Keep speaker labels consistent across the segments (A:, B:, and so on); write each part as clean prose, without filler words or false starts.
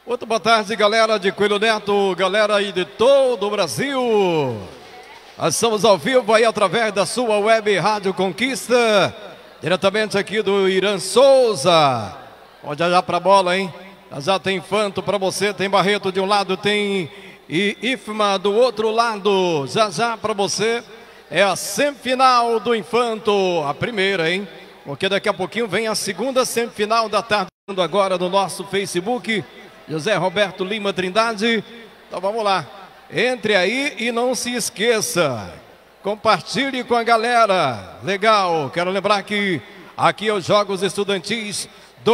A: Muito boa tarde, galera de Coelho Neto, galera aí de todo o Brasil. Nós estamos ao vivo aí através da sua web Rádio Conquista, diretamente aqui do Irã Souza. Vamos já para a bola, hein? Já tem Infanto para você, tem Barreto de um lado, tem IFMA do outro lado. Já para você é a semifinal do Infanto, a primeira, hein? Porque daqui a pouquinho vem a segunda semifinal da tarde, agora no nosso Facebook. José Roberto Lima Trindade. Então vamos lá, entre aí e não se esqueça, compartilhe com a galera. Legal, quero lembrar que aqui é os Jogos Estudantis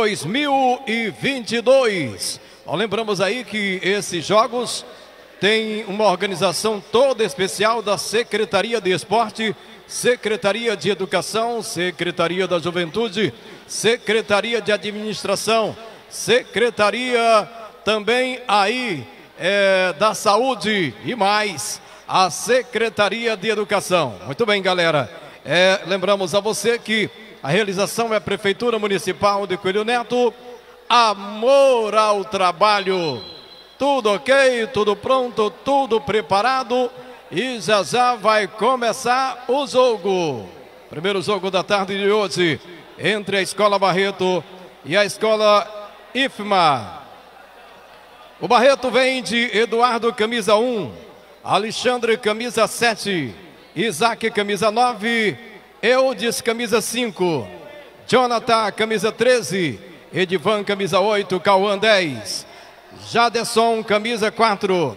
A: 2022. Nós lembramos aí que esses jogos têm uma organização toda especial da Secretaria de Esporte, Secretaria de Educação, Secretaria da Juventude, Secretaria de Administração, Secretaria também aí da Saúde e mais a Secretaria de Educação. Muito bem, galera. Lembramos a você que a realização é a Prefeitura Municipal de Coelho Neto. Amor ao trabalho. Tudo ok, tudo pronto, tudo preparado. E já vai começar o jogo. Primeiro jogo da tarde de hoje entre a Escola Barreto e a Escola IFMA. O Barreto vem de Eduardo, camisa 1, Alexandre, camisa 7, Isaac, camisa 9, Eudes, camisa 5, Jonathan, camisa 13, Edivan, camisa 8, Cauã, 10, Jaderson, camisa 4,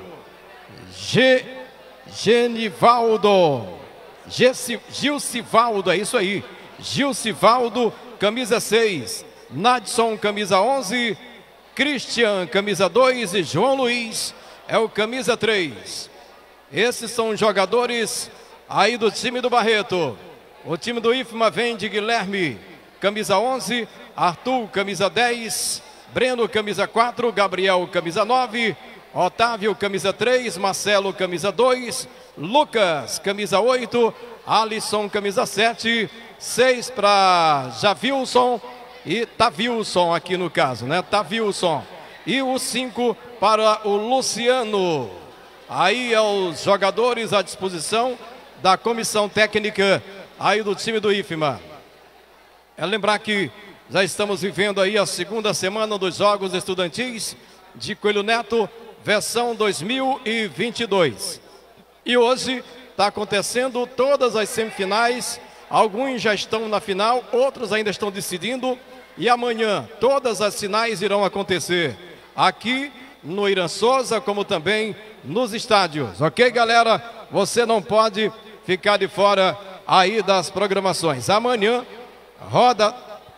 A: Gilcivaldo, é isso aí, Gilcivaldo, camisa 6, Nadson, camisa 11, Christian, camisa 2 e João Luiz é o camisa 3. Esses são os jogadores aí do time do Barreto. O time do IFMA vem de Guilherme, camisa 11, Arthur, camisa 10, Breno, camisa 4, Gabriel, camisa 9, Otávio, camisa 3, Marcelo, camisa 2, Lucas, camisa 8, Alisson, camisa 7, 6 para Javilson e Tavilson aqui no caso, né? Tavilson. E o 5 para o Luciano. Aí é os jogadores à disposição da comissão técnica aí do time do IFMA. É lembrar que já estamos vivendo aí a segunda semana dos Jogos Estudantis de Coelho Neto, versão 2022. E hoje está acontecendo todas as semifinais. Alguns já estão na final, outros ainda estão decidindo. E amanhã todas as finais irão acontecer aqui no Irã Souza, como também nos estádios. Ok, galera? Você não pode ficar de fora aí das programações. Amanhã roda.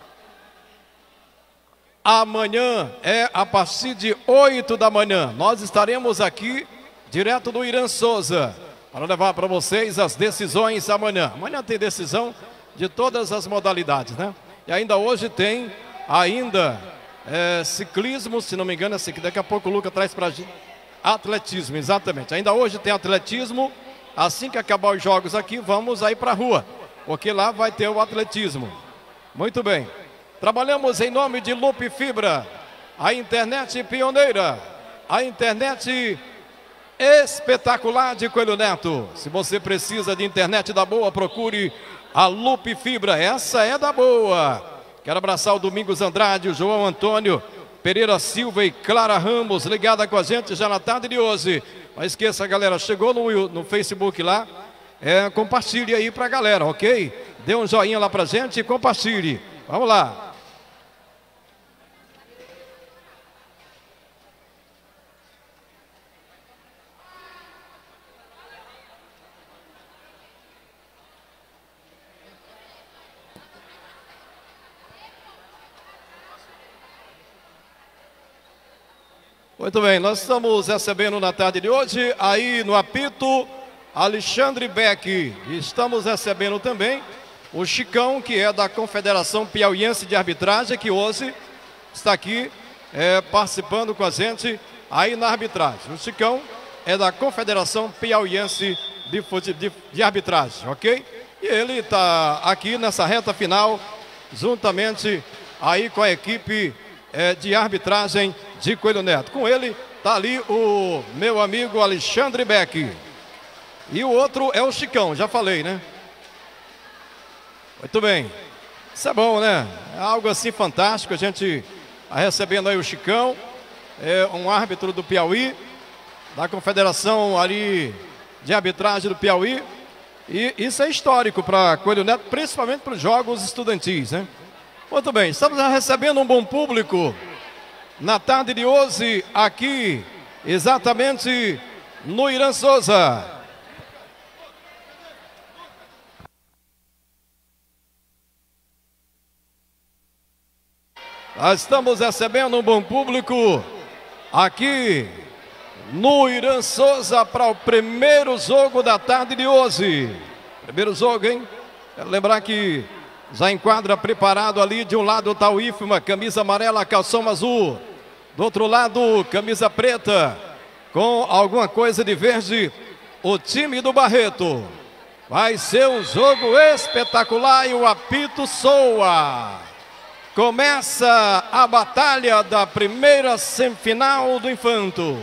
A: Amanhã é a partir de 8 da manhã. Nós estaremos aqui direto do Irã Souza para levar para vocês as decisões amanhã. Amanhã tem decisão de todas as modalidades, né? E ainda hoje tem ciclismo, se não me engano, daqui a pouco o Lucas traz para a gente. Atletismo, exatamente. Ainda hoje tem atletismo. Assim que acabar os jogos aqui, vamos aí para a rua, porque lá vai ter o atletismo. Muito bem. Trabalhamos em nome de Lupe Fibra, a internet pioneira, a internet espetacular de Coelho Neto. Se você precisa de internet da boa, procure a Lupe Fibra, essa é da boa. Quero abraçar o Domingos Andrade, o João Antônio Pereira Silva e Clara Ramos, ligada com a gente já na tarde de hoje. Não esqueça, galera, chegou no Facebook lá, compartilhe aí pra galera, ok? Dê um joinha lá pra gente e compartilhe. Vamos lá. Muito bem, nós estamos recebendo na tarde de hoje, aí no apito, Alexandre Beck. Estamos recebendo também o Chicão, que é da Confederação Piauiense de Arbitragem, que hoje está aqui participando com a gente aí na arbitragem. O Chicão é da Confederação Piauiense de Arbitragem, ok? E ele está aqui nessa reta final, juntamente aí com a equipe de arbitragem de Coelho Neto. Com ele está ali o meu amigo Alexandre Beck. E o outro é o Chicão, já falei, né? Muito bem. Isso é bom, né? É algo assim fantástico, a gente recebendo aí o Chicão, é um árbitro do Piauí, da Confederação ali de Arbitragem do Piauí. E isso é histórico para Coelho Neto, principalmente para os jogos estudantis, né? Muito bem, estamos recebendo um bom público na tarde de hoje aqui, exatamente no Irã Souza. Nós estamos recebendo um bom público aqui no Irã Souza para o primeiro jogo da tarde de hoje. Primeiro jogo, hein? Quero lembrar que já enquadra preparado ali, de um lado está o IFMA, camisa amarela, calção azul. Do outro lado, camisa preta, com alguma coisa de verde, o time do Barreto. Vai ser um jogo espetacular e o apito soa. Começa a batalha da primeira semifinal do Infanto.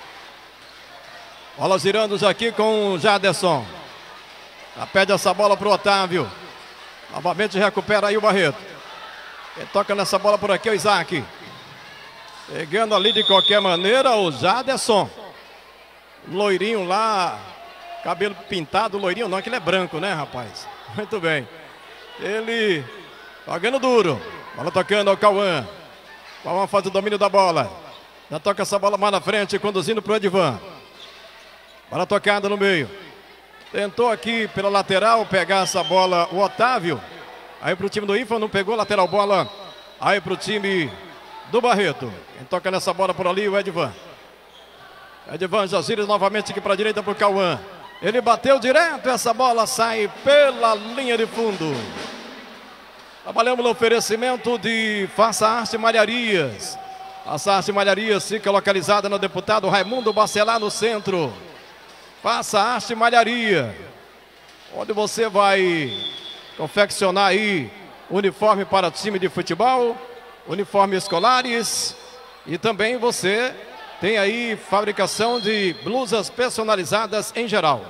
A: Bola girando já aqui com o Jaderson. Já pede essa bola para o Otávio. Novamente recupera aí o Barreto. Quem toca nessa bola por aqui é o Isaac. Pegando ali de qualquer maneira o Jaderson. Loirinho lá. Cabelo pintado, loirinho não, que ele é branco, né, rapaz? Muito bem. Ele jogando duro. Bola tocando ao Cauã. Cauã faz o domínio da bola. Já toca essa bola mais na frente, conduzindo para o Edvan. Bola tocada no meio. Tentou aqui pela lateral pegar essa bola o Otávio. Aí para o time do IFA, não pegou, lateral bola. Aí para o time do Barreto. Quem toca nessa bola por ali, o Edvan. Edvan já gira novamente aqui para a direita para o Cauã. Ele bateu direto, essa bola sai pela linha de fundo. Trabalhamos no oferecimento de Faça Arte Malharias. Faça Arte Malharias fica localizada no deputado Raimundo Bacelar, no centro. Faça Arte Malharia, onde você vai confeccionar aí uniforme para time de futebol, uniformes escolares e também você tem aí fabricação de blusas personalizadas em geral.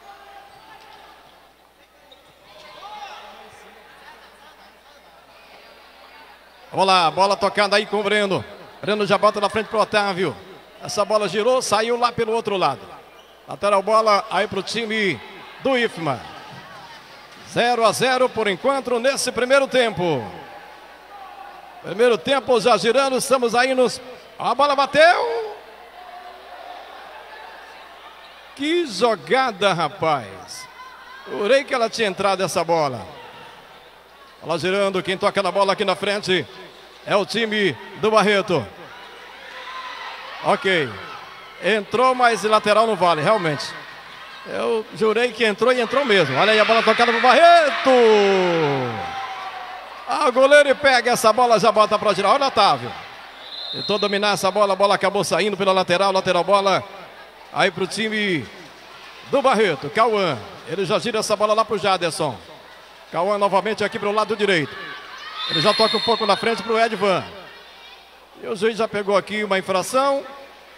A: Vamos lá, bola tocada aí com o Breno. Breno já bota na frente para o Otávio. Essa bola girou, saiu lá pelo outro lado. Lateral bola aí para o time do IFMA. 0-0 por enquanto nesse primeiro tempo. Primeiro tempo já girando, estamos aí nos... A bola bateu. Que jogada, rapaz. Jurei que ela tinha entrado essa bola. Bola girando, quem toca na bola aqui na frente é o time do Barreto. Ok. Entrou, mas lateral não vale, realmente. Eu jurei que entrou e entrou mesmo. Olha aí a bola tocada pro Barreto. O goleiro pega essa bola, já bota para girar. Olha o Otávio. Tentou dominar essa bola, a bola acabou saindo pela lateral. Lateral bola aí pro time do Barreto. Cauã. Ele já gira essa bola lá pro Jaderson. Cauã novamente aqui pro lado direito. Ele já toca um pouco na frente pro Edvan. E o juiz já pegou aqui uma infração.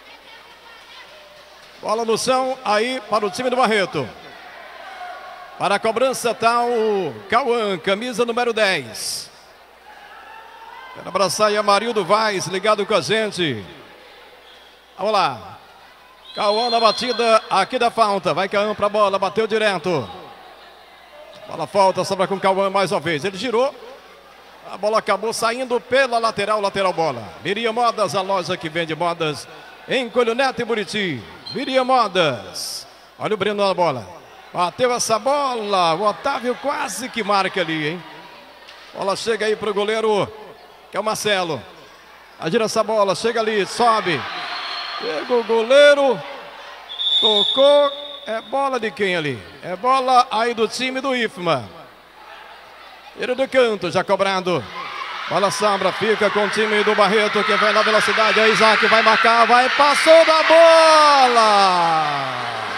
A: Bola no chão aí para o time do Barreto. Para a cobrança está o Cauã, camisa número 10. Quero abraçar aí a Marildo Vaz, ligado com a gente. Vamos lá. Cauã na batida aqui da falta. Vai Cauã para a bola, bateu direto. Bola falta, sobra com o Cauã mais uma vez. Ele girou. A bola acabou saindo pela lateral, lateral bola. Miriam Modas, a loja que vende modas em Coelho Neto e Buriti. Miriam Modas. Olha o Breno na bola. Bateu essa bola. O Otávio quase que marca ali, hein? Bola chega aí pro goleiro, que é o Marcelo. Agira essa bola, chega ali, sobe. Chega o goleiro. Tocou. É bola de quem ali? É bola aí do time do IFMA. Ele do canto, já cobrado. Bola sombra, fica com o time do Barreto, que vai na velocidade. Aí Isaac vai marcar, vai, passou da bola.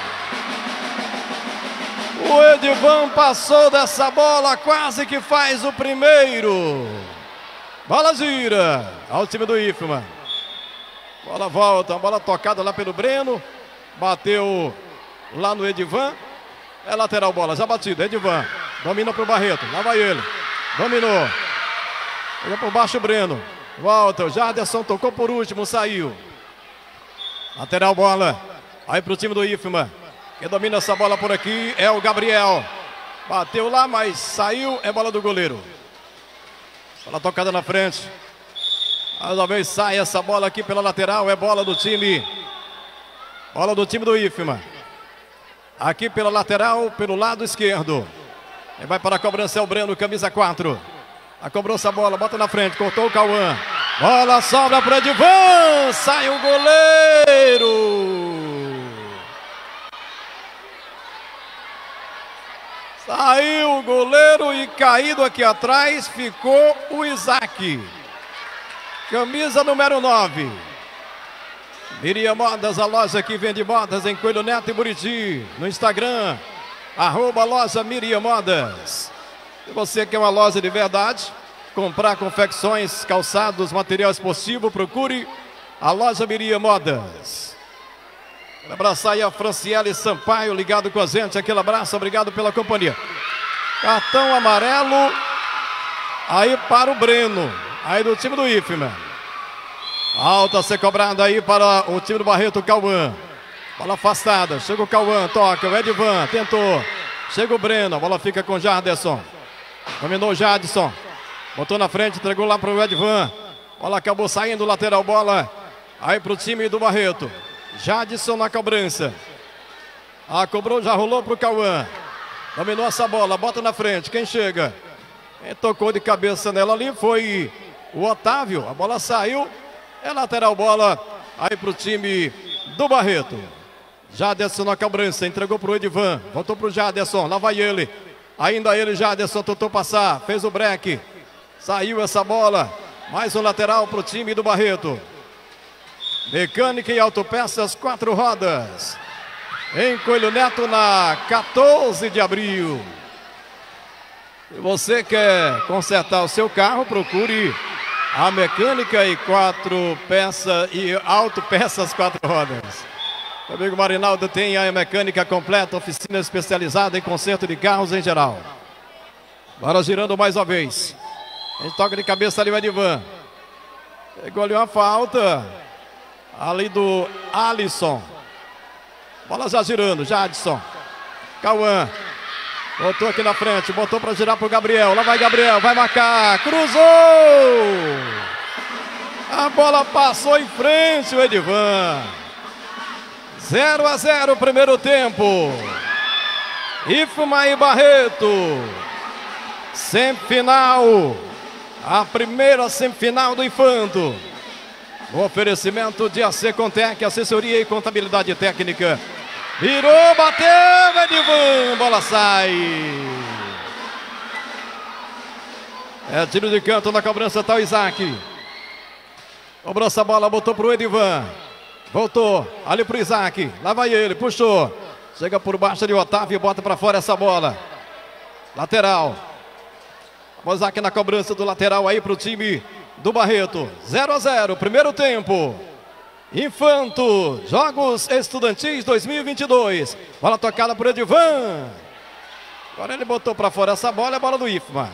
A: O Edvan passou dessa bola, quase que faz o primeiro. Bola gira ao time do IFMA. Bola volta, bola tocada lá pelo Breno. Bateu lá no Edivan. É lateral bola, já batida. Edivan domina pro Barreto. Lá vai ele. Dominou. Pegou por baixo o Breno. Volta, o Jaderson tocou por último, saiu. Lateral bola. Aí pro time do IFMA. Quem domina essa bola por aqui é o Gabriel. Bateu lá, mas saiu. É bola do goleiro. Bola tocada na frente. Mais uma vez sai essa bola aqui pela lateral. É bola do time. Bola do time do IFMA. Aqui pela lateral, pelo lado esquerdo. Quem vai para a cobrança é o Breno, camisa 4. A cobrança a bola, bota na frente, cortou o Cauã. Bola sobra para Edivan. Sai o goleiro. Saiu o goleiro e caído aqui atrás ficou o Isaac. Camisa número 9. Miriam Modas, a loja que vende modas em Coelho Neto e Buriti. No Instagram, @loja Miriam Modas. Se você quer uma loja de verdade, comprar confecções, calçados, material esportivo, procure a loja Miriam Modas. Quero abraçar aí a Franciele Sampaio, ligado com a gente. Aquele abraço, obrigado pela companhia. Cartão amarelo aí para o Breno, aí do time do IFMA. Alta a ser cobrada aí para o time do Barreto, Cauã. Bola afastada, chega o Cauã, toca, o Edivan, tentou. Chega o Breno, a bola fica com o Jaderson. Dominou o Jadson. Botou na frente, entregou lá para o Edivan. Bola acabou saindo, lateral bola. Aí para o time do Barreto. Jadson na cobrança. Cobrou, já rolou para o Cauã. Dominou essa bola, bota na frente. Quem chega? Quem tocou de cabeça nela ali foi o Otávio. A bola saiu. É lateral bola aí para o time do Barreto. Jaderson na cobrança, entregou para o Edivan. Voltou para o Jaderson, lá vai ele. Ainda ele, Jaderson, tentou passar, fez o break. Saiu essa bola. Mais um lateral para o time do Barreto. Mecânica e autopeças, 4 rodas. Em Coelho Neto, na 14 de abril. Se você quer consertar o seu carro, procure a Mecânica e 4 peças e autopeças 4 rodas. Meu amigo Marinaldo tem a mecânica completa, oficina especializada em conserto de carros em geral. Agora girando mais uma vez. A gente toca de cabeça ali o Edivan. Pegou ali uma falta. Ali do Alisson. Bola já girando, Jadson. Cauã. Botou aqui na frente, botou para girar para o Gabriel. Lá vai Gabriel, vai marcar. Cruzou! A bola passou em frente o Edivan. 0-0 primeiro tempo. IFMA e Barreto. Semifinal. A primeira semifinal do Infanto. O oferecimento de AC Contec, assessoria e contabilidade técnica. Virou, bateu, Edivan, bola sai. É tiro de canto na cobrança, tá o Isaac. Cobrou essa bola, botou pro Edivan. Voltou, ali pro Isaac. Lá vai ele, puxou. Chega por baixo de Otávio e bota para fora essa bola. Lateral. O Isaac na cobrança do lateral aí pro time do Barreto. 0-0, primeiro tempo. Infanto, Jogos Estudantis 2022. Bola tocada por Edivan. Agora ele botou para fora essa bola, é bola do IFMA.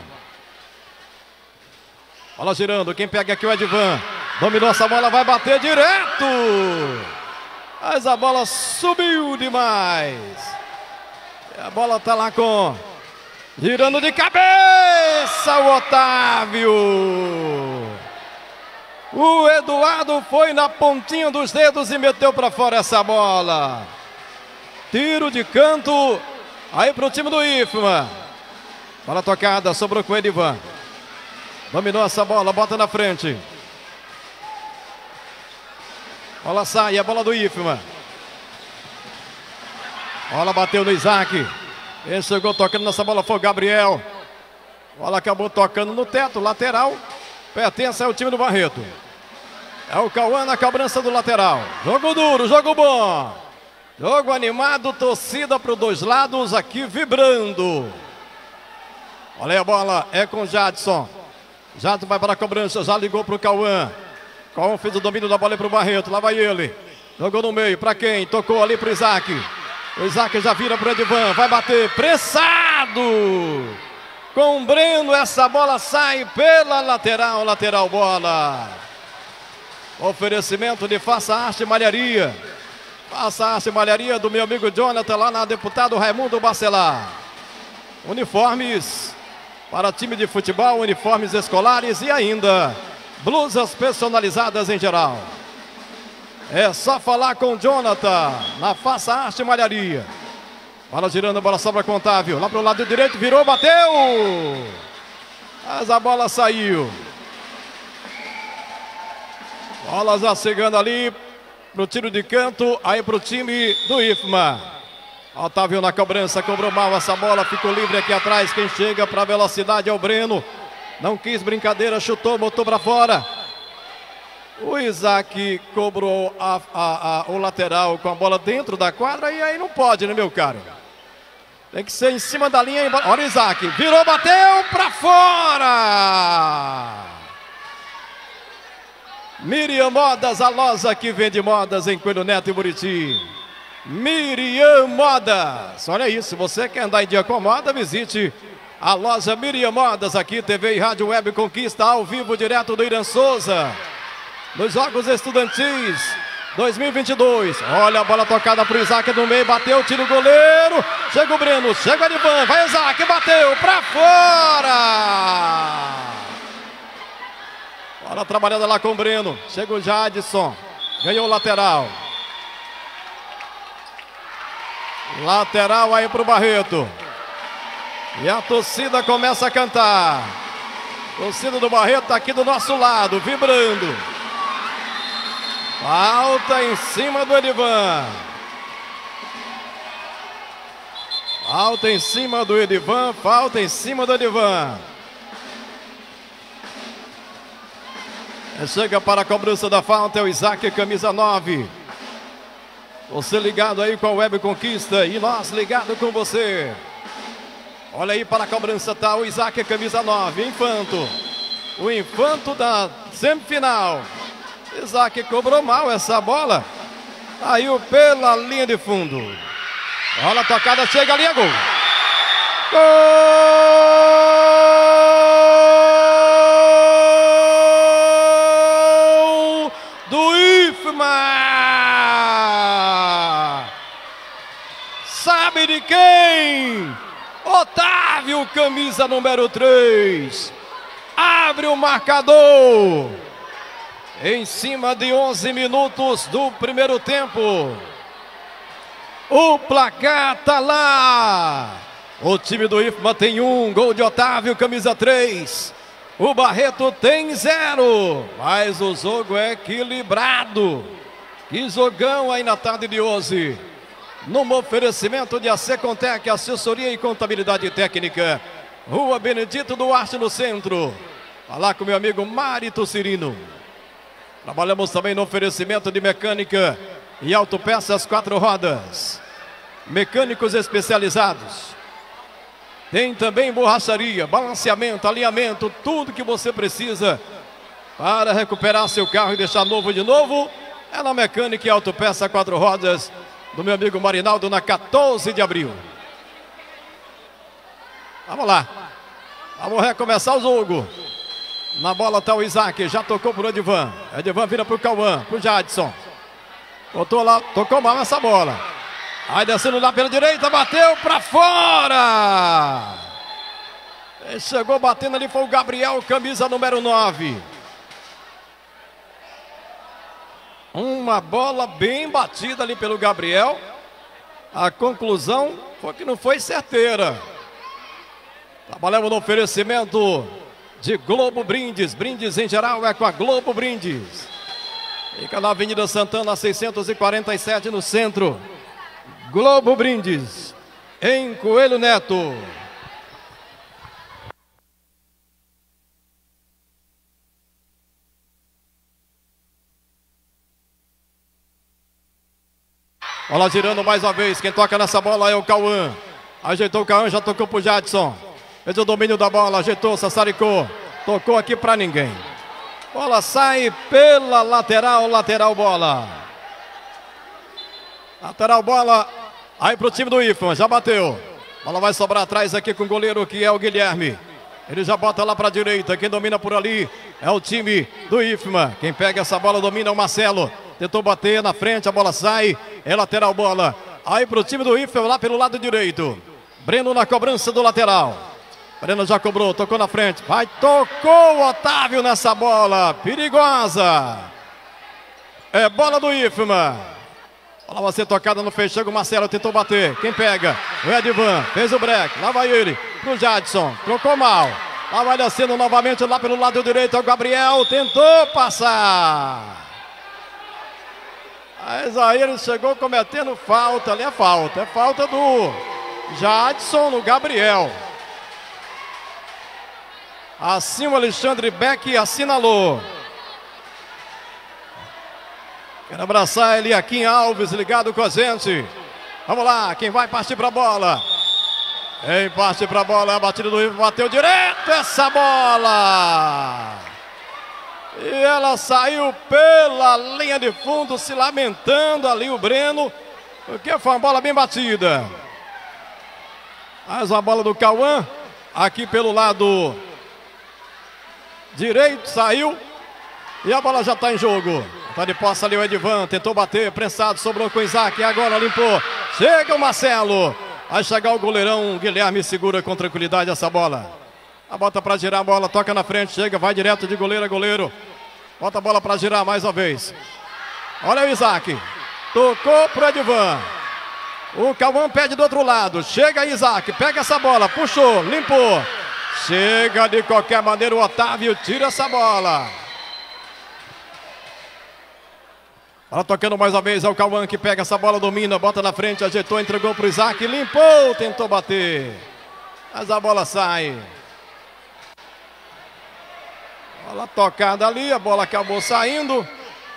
A: Bola girando, quem pega aqui é o Edivan. Dominou essa bola, vai bater direto. Mas a bola subiu demais. E a bola tá lá com... girando de cabeça o Otávio. O Eduardo foi na pontinha dos dedos e meteu para fora essa bola. Tiro de canto aí para o time do IFMA. Bola tocada, sobrou com o Edivan. Dominou essa bola, bota na frente. Bola sai, a bola do IFMA. Bola bateu no Isaac. Ele chegou tocando nessa bola, foi o Gabriel. Bola acabou tocando no teto, lateral. Pertence ao time do Barreto. É o Cauã na cobrança do lateral. Jogo duro, jogo bom. Jogo animado, torcida para os dois lados aqui vibrando. Olha aí a bola, é com o Jadson. Jadson vai para a cobrança, já ligou para o Cauã. Cauã fez o domínio da bola para o Barreto. Lá vai ele. Jogou no meio. Para quem? Tocou ali para o Isaac. O Isaac já vira para o Edivan. Vai bater. Pressado. Com o Breno. Essa bola sai pela lateral. Lateral bola. Oferecimento de Faça Arte Malharia. Faça Arte Malharia do meu amigo Jonathan. Lá na deputado Raimundo Bacelar. Uniformes para time de futebol. Uniformes escolares e ainda blusas personalizadas em geral. É só falar com o Jonathan na Faça Arte Malharia. Bola girando, a bola sobra com o Otávio. Lá para o lado direito, virou, bateu. Mas a bola saiu. Bola já chegando ali para o tiro de canto. Aí para o time do IFMA. Otávio na cobrança, cobrou mal essa bola. Ficou livre aqui atrás. Quem chega para a velocidade é o Breno. Não quis brincadeira, chutou, botou para fora. O Isaac cobrou o lateral com a bola dentro da quadra e aí não pode, né, meu caro? Tem que ser em cima da linha. Olha o Isaac, virou, bateu para fora. Miriam Modas, a loja que vende modas em Coelho Neto e Buriti. Miriam Modas, olha isso, você quer andar em dia com moda, visite a loja Miriam Modas aqui, TV e Rádio Web Conquista, ao vivo, direto do Irã Souza. Nos Jogos Estudantis 2022. Olha a bola tocada para o Isaac no meio. Bateu, tira o goleiro. Chega o Breno, chega o Edivan. Vai Isaac, bateu para fora. Bola trabalhando lá com o Breno. Chega o Jadson. Ganhou o lateral. Lateral aí para o Barreto. E a torcida começa a cantar. A torcida do Barreto está aqui do nosso lado, vibrando. Falta em cima do Edivan. Falta em cima do Edivan. Falta em cima do Edivan. Chega para a cobrança da falta. É o Isaac, camisa 9. Você ligado aí com a Web Conquista. E nós ligado com você. Olha aí para a cobrança, tá o Isaac, camisa 9. Infanto. O Infanto da semifinal. Isaac cobrou mal essa bola. Saiu pela linha de fundo. Bola tocada, chega ali, é gol. Gol do IFMA. Sabe de quem? Otávio, camisa número 3. Abre o marcador. Em cima de 11 minutos do primeiro tempo. O placar tá lá. O time do IFMA tem 1. Gol de Otávio, camisa 3. O Barreto tem 0. Mas o jogo é equilibrado. Que jogão aí na tarde de hoje. Num oferecimento de AC Contec, assessoria e contabilidade técnica. Rua Benedito Duarte, no centro. Falar com meu amigo Marito Cirino. Trabalhamos também no oferecimento de mecânica e autopeças 4 rodas. Mecânicos especializados. Tem também borracharia, balanceamento, alinhamento, tudo que você precisa para recuperar seu carro e deixar novo de novo. É na mecânica e autopeça 4 rodas do meu amigo Marinaldo, na 14 de abril. Vamos lá. Vamos recomeçar o jogo. Na bola está o Isaac, já tocou para o Edivan. Edivan vira para o Cauã, para o Jadson. Botou lá, tocou mal essa bola. Aí descendo lá pela direita, bateu para fora. Ele chegou batendo ali, foi o Gabriel, camisa número 9. Uma bola bem batida ali pelo Gabriel. A conclusão foi que não foi certeira. Trabalhamos no oferecimento de Globo Brindes. Brindes em geral é com a Globo Brindes. Fica na Avenida Santana 647 no centro. Globo Brindes em Coelho Neto. Bola girando mais uma vez. Quem toca nessa bola é o Cauã. Ajeitou o Cauã, já tocou pro Jadson. Fez o domínio da bola, ajeitou, sassaricou. Tocou aqui pra ninguém. Bola sai pela lateral, lateral bola. Lateral bola, aí pro time do IFMA, já bateu. Bola vai sobrar atrás aqui com o goleiro que é o Guilherme. Ele já bota lá para a direita, quem domina por ali é o time do IFMA. Quem pega essa bola domina é o Marcelo. Tentou bater na frente, a bola sai, é lateral bola. Aí pro time do IFMA lá pelo lado direito. Breno na cobrança do lateral. Breno já cobrou, tocou na frente. Vai, tocou o Otávio nessa bola. Perigosa. É bola do IFMA. Bola vai ser tocada no feio. Chega o Marcelo, tentou bater. Quem pega? O Edvan. Fez o break. Lá vai ele. Pro Jadson. Trocou mal. Lá vai descendo novamente lá pelo lado direito. O Gabriel tentou passar. Mas aí ele chegou cometendo falta. Ali é falta. É falta do Jadson no Gabriel. Assim o Alexandre Beck assinalou. Quero abraçar ele aqui em Alves, ligado com a gente. Vamos lá, quem vai partir para a bola? Quem parte para a bola, a batida do Ivo, bateu direto essa bola. E ela saiu pela linha de fundo, se lamentando ali o Breno, porque foi uma bola bem batida. Mais uma bola do Cauã, aqui pelo lado direito, saiu. E a bola já está em jogo. Tá de posse ali o Edvan, tentou bater, prensado, sobrou com o Isaac, e agora limpou. Chega o Marcelo. Vai chegar o goleirão, Guilherme segura com tranquilidade essa bola. A bota para girar a bola, toca na frente, chega, vai direto de goleiro a goleiro. Bota a bola para girar mais uma vez. Olha o Isaac. Tocou pro Edvan. O Cauã pede do outro lado. Chega Isaac, pega essa bola, puxou, limpou. Chega de qualquer maneira o Otávio, tira essa bola. Bola tocando mais uma vez, é o Cauã que pega essa bola, domina, bota na frente, ajeitou, entregou para o Isaac, limpou, tentou bater. Mas a bola sai. Bola tocada ali, a bola acabou saindo.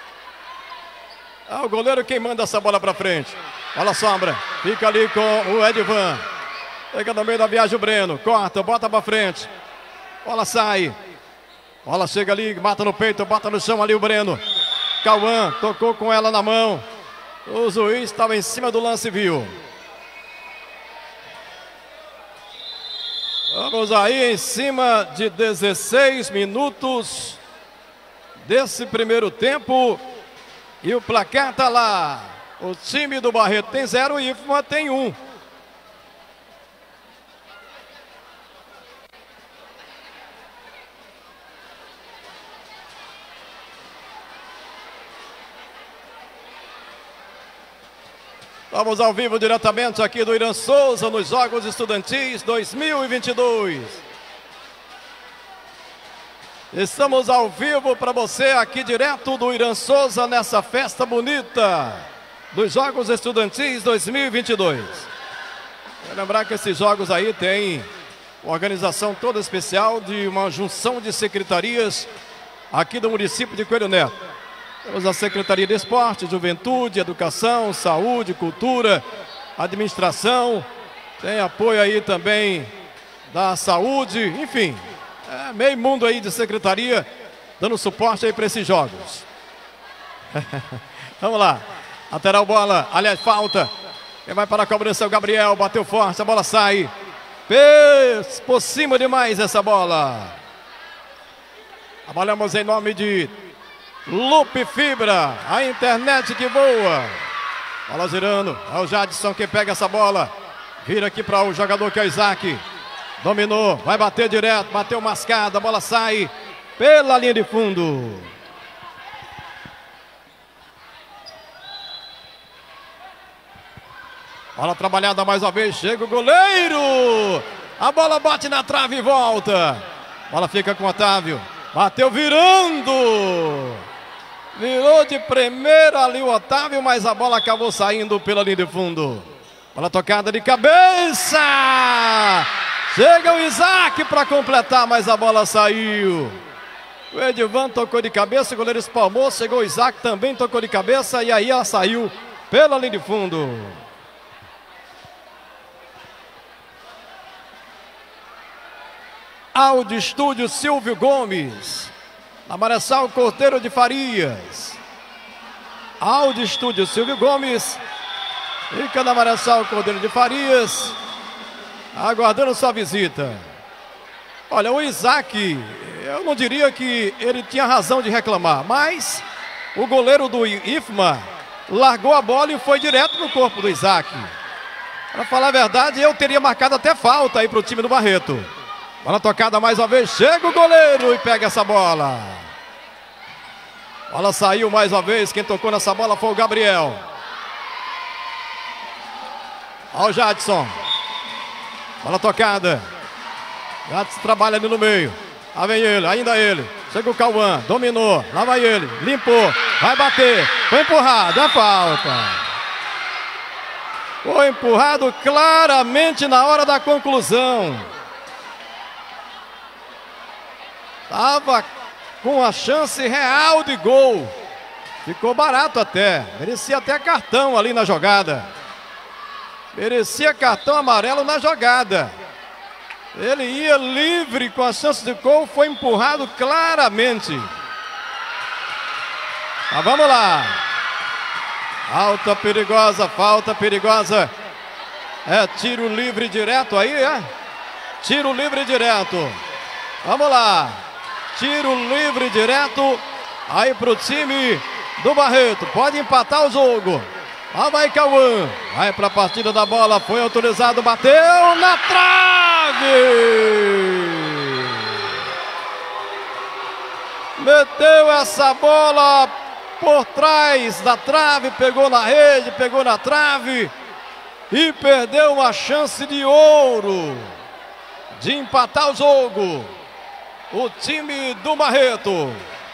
A: É o goleiro quem manda essa bola para frente. Bola sobra, fica ali com o Edvan. Pega no meio da viagem o Breno, corta, bota para frente. Bola sai. Bola chega ali, mata no peito, bota no chão ali o Breno. Cauã tocou com ela na mão. O juiz estava em cima do lance, viu? Vamos aí em cima de 16 minutos desse primeiro tempo. E o placar tá lá. O time do Barreto tem 0 e o IFMA tem 1. Vamos ao vivo diretamente aqui do Irã Souza nos Jogos Estudantis 2022. Estamos ao vivo para você aqui direto do Irã Souza nessa festa bonita dos Jogos Estudantis 2022. Quero lembrar que esses jogos aí têm uma organização toda especial de uma junção de secretarias aqui do município de Coelho Neto. Temos a Secretaria de Esporte, Juventude, Educação, Saúde, Cultura, Administração. Tem apoio aí também da Saúde, enfim. É meio mundo aí de secretaria dando suporte aí para esses jogos. Vamos lá. Lateral bola, aliás, falta. Quem vai para a cobrança é o Gabriel, bateu forte, a bola sai. Por cima demais essa bola. Trabalhamos em nome de Loop Fibra, a internet que voa. Bola girando, é o Jadson que pega essa bola. Vira aqui para o jogador que é o Isaac. Dominou, vai bater direto, bateu mascada, a bola sai pela linha de fundo. Bola trabalhada mais uma vez, chega o goleiro. A bola bate na trave e volta. Bola fica com o Otávio. Bateu virando. Virou de primeira ali o Otávio, mas a bola acabou saindo pela linha de fundo. Bola tocada de cabeça. Chega o Isaac para completar, mas a bola saiu. O Edvan tocou de cabeça, o goleiro espalmou, chegou o Isaac, também tocou de cabeça e aí ela saiu pela linha de fundo. Áudio Estúdio Silvio Gomes. Na Marechal Cordeiro de Farias. Áudio Estúdio Silvio Gomes. Fica na Marechal Cordeiro de Farias, aguardando sua visita. Olha, o Isaac, eu não diria que ele tinha razão de reclamar, mas o goleiro do IFMA largou a bola e foi direto no corpo do Isaac. Para falar a verdade, eu teria marcado até falta aí para o time do Barreto. Bola tocada mais uma vez, chega o goleiro e pega essa bola. Bola saiu mais uma vez, quem tocou nessa bola foi o Gabriel. Olha o Jadson. Bola tocada. Jadson trabalha ali no meio. Lá vem ele, ainda ele. Chega o Cauã, dominou. Lá vai ele, limpou. Vai bater. Foi empurrado, é falta. Foi empurrado claramente na hora da conclusão. Estava com a chance real de gol. Ficou barato até. Merecia até cartão ali na jogada. Merecia cartão amarelo na jogada. Ele ia livre com a chance de gol. Foi empurrado claramente. Mas vamos lá. Falta perigosa. É tiro livre direto aí, é? Tiro livre direto. Vamos lá. Tiro livre direto aí pro time do Barreto. Pode empatar o jogo. Lá vai Cauã. Vai pra partida da bola. Foi autorizado. Bateu na trave. Meteu essa bola por trás da trave. Pegou na rede, pegou na trave. E perdeu uma chance de ouro de empatar o jogo. O time do Barreto.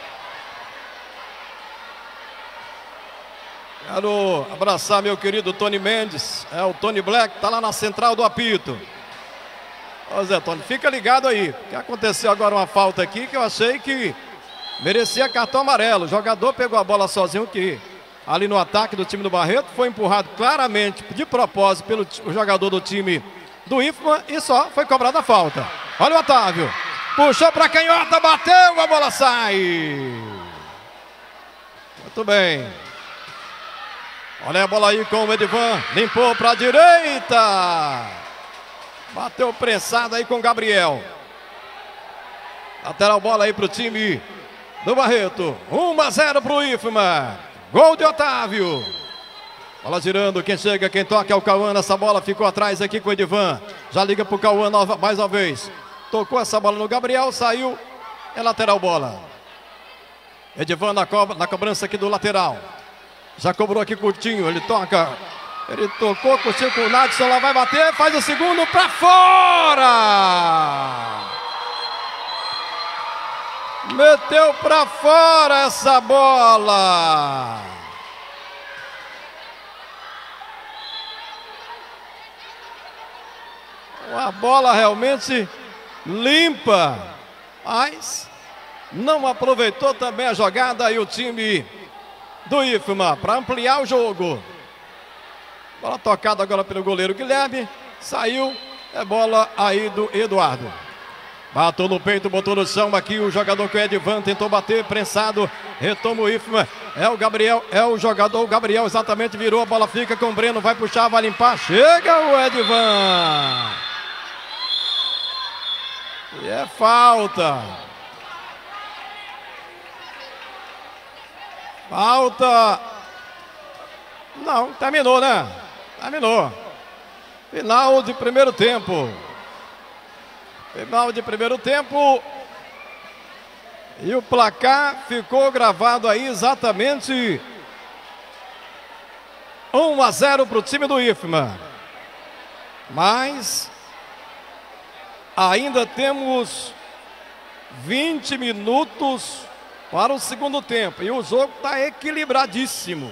A: Quero abraçar meu querido Tony Mendes. É o Tony Black, tá lá na central do apito. Ô Zé Tony, fica ligado aí. Que aconteceu agora uma falta aqui que eu achei que merecia cartão amarelo. O jogador pegou a bola sozinho que ali no ataque do time do Barreto. Foi empurrado claramente, de propósito, pelo jogador do time do IFMA. E só foi cobrada a falta. Olha o Otávio. Puxou para canhota, bateu, a bola sai. Muito bem. Olha a bola aí com o Edivan. Limpou para a direita. Bateu prensado aí com o Gabriel. Lateral bola aí para o time do Barreto. 1-0 para o IFMA. Gol de Otávio. Bola girando. Quem chega, quem toca é o Cauã. Essa bola ficou atrás aqui com o Edivan. Já liga para o Cauã mais uma vez. Tocou essa bola no Gabriel. Saiu. É lateral bola. Edivan na cobrança aqui do lateral. Já cobrou aqui Coutinho, ele toca, ele tocou, Coutinho com o Nadson, lá vai bater, faz o segundo para fora! Meteu para fora essa bola! Uma bola realmente limpa, mas não aproveitou também a jogada e o time do IFMA para ampliar o jogo. Bola tocada agora pelo goleiro Guilherme. Saiu, é bola aí do Eduardo. Bateu no peito, botou no chão aqui o jogador que é Edivan, tentou bater, prensado, retoma o IFMA. É o Gabriel, é o jogador, o Gabriel exatamente virou, a bola fica com o Breno, vai puxar, vai limpar, chega o Edivan. E é falta. Falta. Não, terminou, né? Terminou. Final de primeiro tempo. Final de primeiro tempo. E o placar ficou gravado aí exatamente 1-0 para o time do IFMA. Mas ainda temos 20 minutos para o segundo tempo. E o jogo está equilibradíssimo.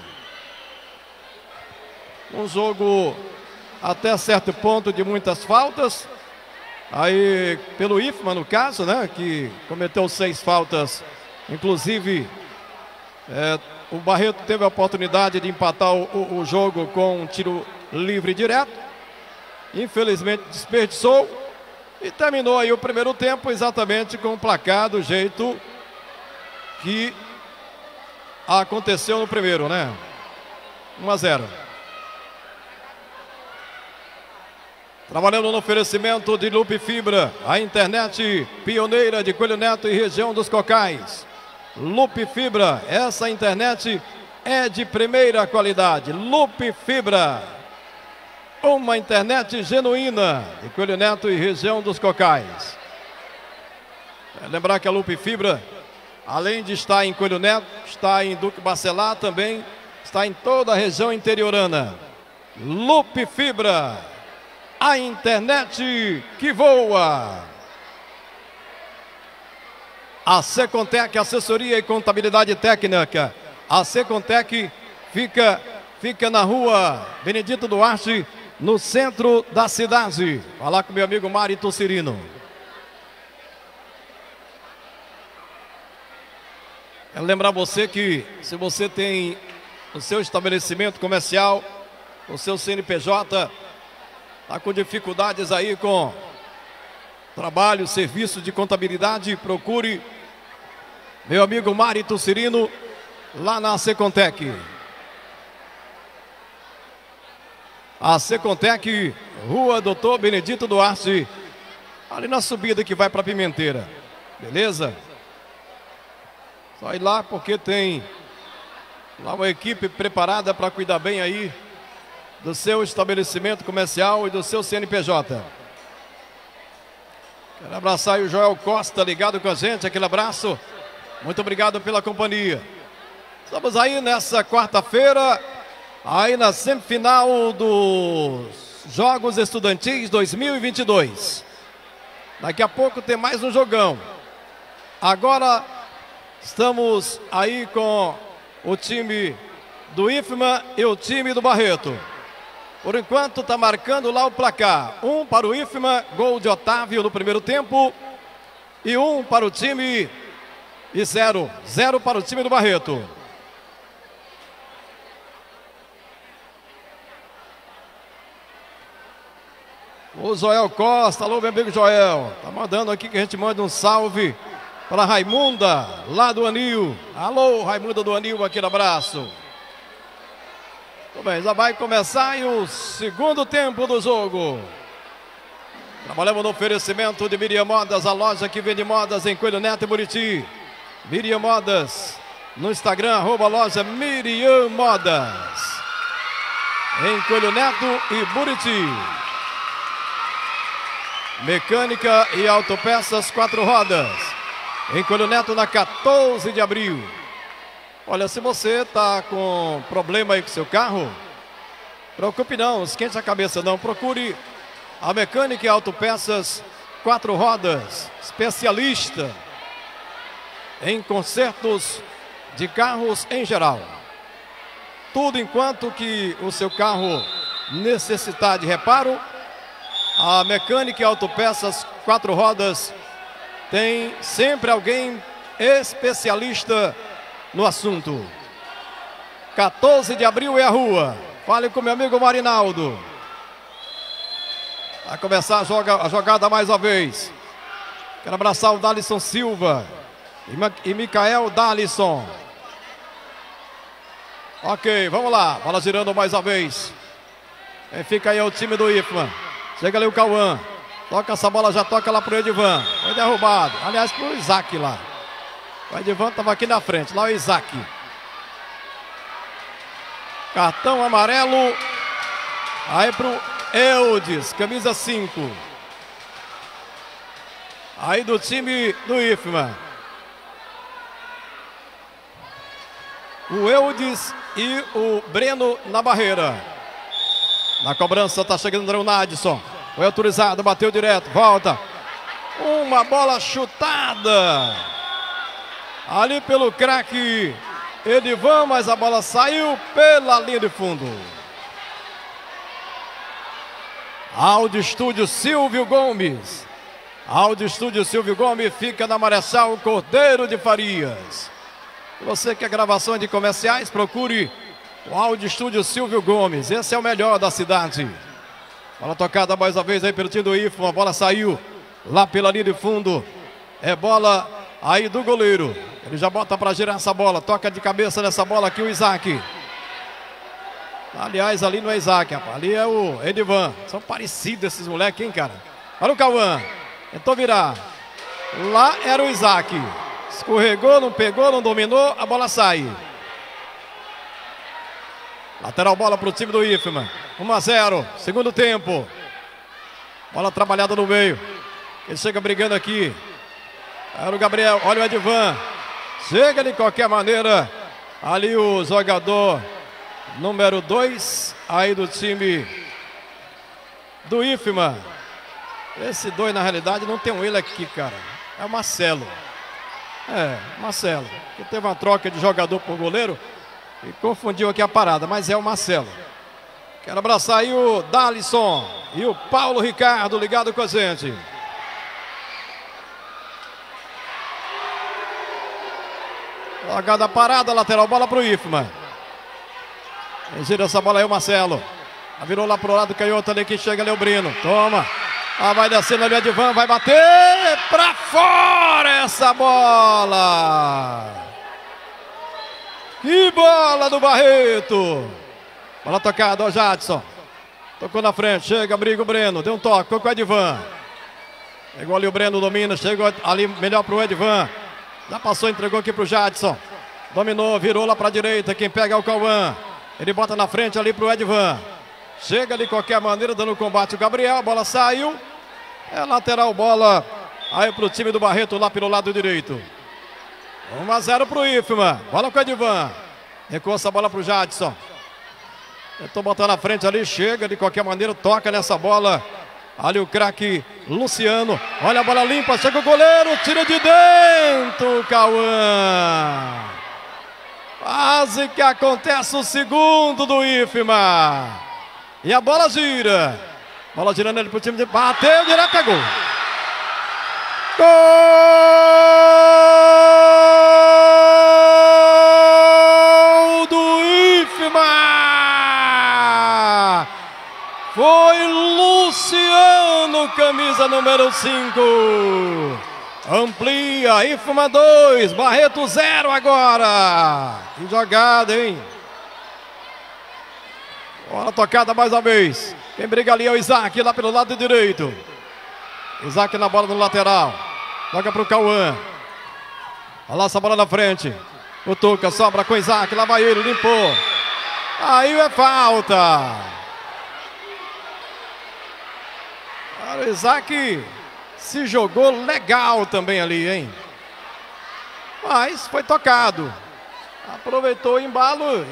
A: Um jogo até certo ponto de muitas faltas. Aí pelo IFMA no caso, né? Que cometeu 6 faltas. Inclusive o Barreto teve a oportunidade de empatar o jogo com um tiro livre direto. Infelizmente desperdiçou. E terminou aí o primeiro tempo exatamente com o placar do jeito que aconteceu no primeiro, né? 1-0. Trabalhando no oferecimento de Lupe Fibra, a internet pioneira de Coelho Neto e região dos Cocais. Lupe Fibra, essa internet é de primeira qualidade. Lupe Fibra, uma internet genuína de Coelho Neto e região dos Cocais. Lembrar que a Lupe Fibra, além de estar em Coelho Neto, está em Duque Bacelar também, está em toda a região interiorana. Lupe Fibra, a internet que voa. A Secontec, assessoria e contabilidade técnica. A Secontec fica na rua Benedito Duarte, no centro da cidade. Falar com meu amigo Marito Cirino. Quero lembrar você que se você tem o seu estabelecimento comercial, o seu CNPJ, está com dificuldades aí com trabalho, serviço de contabilidade, procure meu amigo Marito Cirino lá na Secontec. A Secontec, rua Doutor Benedito Duarte, ali na subida que vai para Pimenteira, beleza? Só ir lá porque tem lá uma equipe preparada para cuidar bem aí do seu estabelecimento comercial e do seu CNPJ. Quero abraçar aí o Joel Costa ligado com a gente, aquele abraço. Muito obrigado pela companhia. Estamos aí nessa quarta-feira, aí na semifinal dos Jogos Estudantis 2022. Daqui a pouco tem mais um jogão. Agora estamos aí com o time do IFMA e o time do Barreto. Por enquanto está marcando lá o placar. 1 para o IFMA, gol de Otávio no primeiro tempo. E 1 para o time e 0 para o time do Barreto. O Joel Costa, alô meu amigo Joel. Tá mandando aqui que a gente manda um salve para Raimunda, lá do Anil. Alô Raimunda do Anil, aquele abraço. Tudo bem, já vai começar aí o segundo tempo do jogo. Trabalhamos no oferecimento de Miriam Modas, a loja que vende modas em Coelho Neto e Buriti. Miriam Modas, no Instagram, @loja Miriam Modas. Em Coelho Neto e Buriti. Mecânica e autopeças 4 rodas. Em Coelho Neto, na 14 de abril. Olha, se você está com problema aí com seu carro, preocupe não, esquente a cabeça não. Procure a Mecânica e Autopeças 4 rodas, especialista em consertos de carros em geral. Tudo enquanto que o seu carro necessitar de reparo, a Mecânica e Autopeças 4 rodas tem sempre alguém especialista no assunto. 14 de abril é a rua. Fale com meu amigo Marinaldo. Vai começar a jogada mais uma vez. Quero abraçar o Dalisson Silva e Micael Dalisson. Ok, vamos lá. Bola girando mais uma vez. Quem fica aí é o time do IFMA. Chega ali o Cauã. Toca essa bola, já toca lá pro Edivan. Foi derrubado. Aliás, pro Isaac lá. O Edivan estava aqui na frente. Lá o Isaac. Cartão amarelo. Aí pro Eudes, camisa 5. Aí do time do IFMA. O Eudes e o Breno na barreira. Na cobrança está chegando o Nadson. Foi autorizado, bateu direto, volta. Uma bola chutada. Ali pelo craque Edivan, mas a bola saiu pela linha de fundo. Áudio Estúdio Silvio Gomes. Áudio Estúdio Silvio Gomes fica na Marechal Cordeiro de Farias. Se você quer gravação de comerciais, procure o Áudio Estúdio Silvio Gomes. Esse é o melhor da cidade. Bola tocada mais uma vez aí pelo time do IFMA. A bola saiu lá pela linha de fundo. É bola aí do goleiro. Ele já bota para girar essa bola. Toca de cabeça nessa bola aqui o Isaac. Aliás, ali não é Isaac, rapaz. Ali é o Edivan. São parecidos esses moleques, hein, cara? Olha o Cauã. Tentou virar. Lá era o Isaac. Escorregou, não pegou, não dominou. A bola sai. Lateral bola para o time do IFMA. 1-0. Segundo tempo. Bola trabalhada no meio. Ele chega brigando aqui. Era o Gabriel. Olha o Edivan. Chega de qualquer maneira. Ali o jogador número 2. Aí do time do IFMA. Esse 2 na realidade não tem um ele aqui, cara. É o Marcelo. Marcelo. Que teve uma troca de jogador por goleiro. E confundiu aqui a parada. Mas é o Marcelo. Quero abraçar aí o Dalisson. E o Paulo Ricardo ligado com a gente. Jogada parada, lateral, bola para o IFMA. Quem gira essa bola aí o Marcelo. Virou lá pro lado, canhoto ali que chega ali o Brino. Toma. Vai descendo ali o Edivan, vai bater para fora essa bola. Que bola do Barreto. Bola tocada, ó Jadson. Tocou na frente, chega, briga o Breno. Deu um toque, ficou com o Edivan. Pegou ali o Breno, domina, chegou ali melhor pro Edivan. Já passou, entregou aqui pro Jadson. Dominou, virou lá pra direita. Quem pega é o Cauã. Ele bota na frente ali pro Edivan. Chega de qualquer maneira, dando combate o Gabriel. A bola saiu. É lateral, bola aí pro time do Barreto lá pelo lado direito. 1-0 pro IFMA. Bola com o Edivan. Recua essa bola pro Jadson. Tentou botar na frente ali. Chega de qualquer maneira, toca nessa bola. Ali o craque Luciano. Olha a bola limpa, chega o goleiro, tira de dentro o Cauã. Quase que acontece o segundo do IFMA. E a bola gira. Bola girando ali pro time de... Bateu direto, é gol. Gol do IFMA. Foi Luciano, camisa número 5. Amplia, IFMA 2, Barreto 0 agora. Que jogada, hein? Bola tocada mais uma vez. Quem briga ali é o Isaac, lá pelo lado direito. Isaac na bola no lateral. Toca pro Cauã. Olha lá essa bola na frente. O Tuca sobra com o Isaac, lá vai ele, limpou. Aí é falta. O Isaac se jogou legal também ali, hein? Mas foi tocado. Aproveitou o embalo.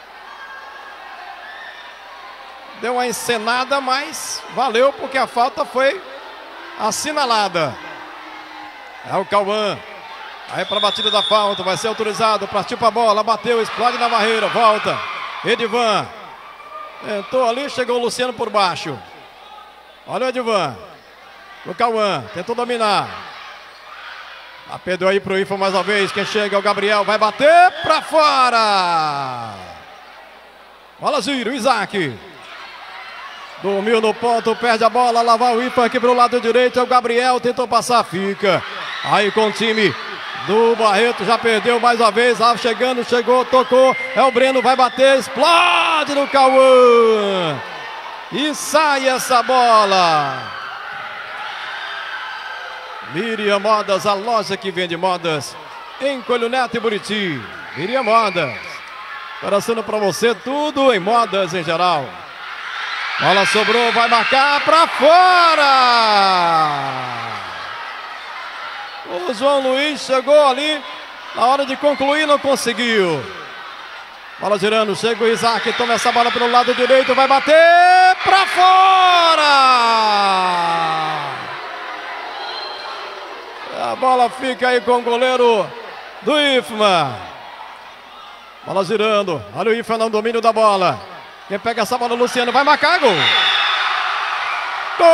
A: Deu uma encenada, mas valeu porque a falta foi assinalada. É o Cauã. Aí para a batida da falta, vai ser autorizado. Partiu para a bola, bateu, explode na barreira, volta. Edivan. Tentou ali, chegou o Luciano por baixo. Olha o Edivan. O Cauã, tentou dominar. Perdeu aí pro IFMA mais uma vez. Quem chega é o Gabriel, vai bater para fora. Bola gira, o Isaac. Dormiu no ponto, perde a bola, lá vai o IFMA aqui pro lado direito, é o Gabriel, tentou passar, fica. Aí com o time do Barreto, já perdeu mais uma vez, lá chegando, chegou, tocou, é o Breno, vai bater, explode no Cauã. E sai essa bola. Miriam Modas, a loja que vende modas em Coelho Neto e Buriti. Miriam Modas, oferecendo para você tudo em modas em geral. Bola sobrou, vai marcar para fora. O João Luiz chegou ali, na hora de concluir não conseguiu. Bola girando, chega o Isaac, toma essa bola pelo lado direito, vai bater para fora. A bola fica aí com o goleiro do IFMA. Bola girando, olha o IFMA no domínio da bola. Quem pega essa bola, Luciano, vai marcar, gol! Gol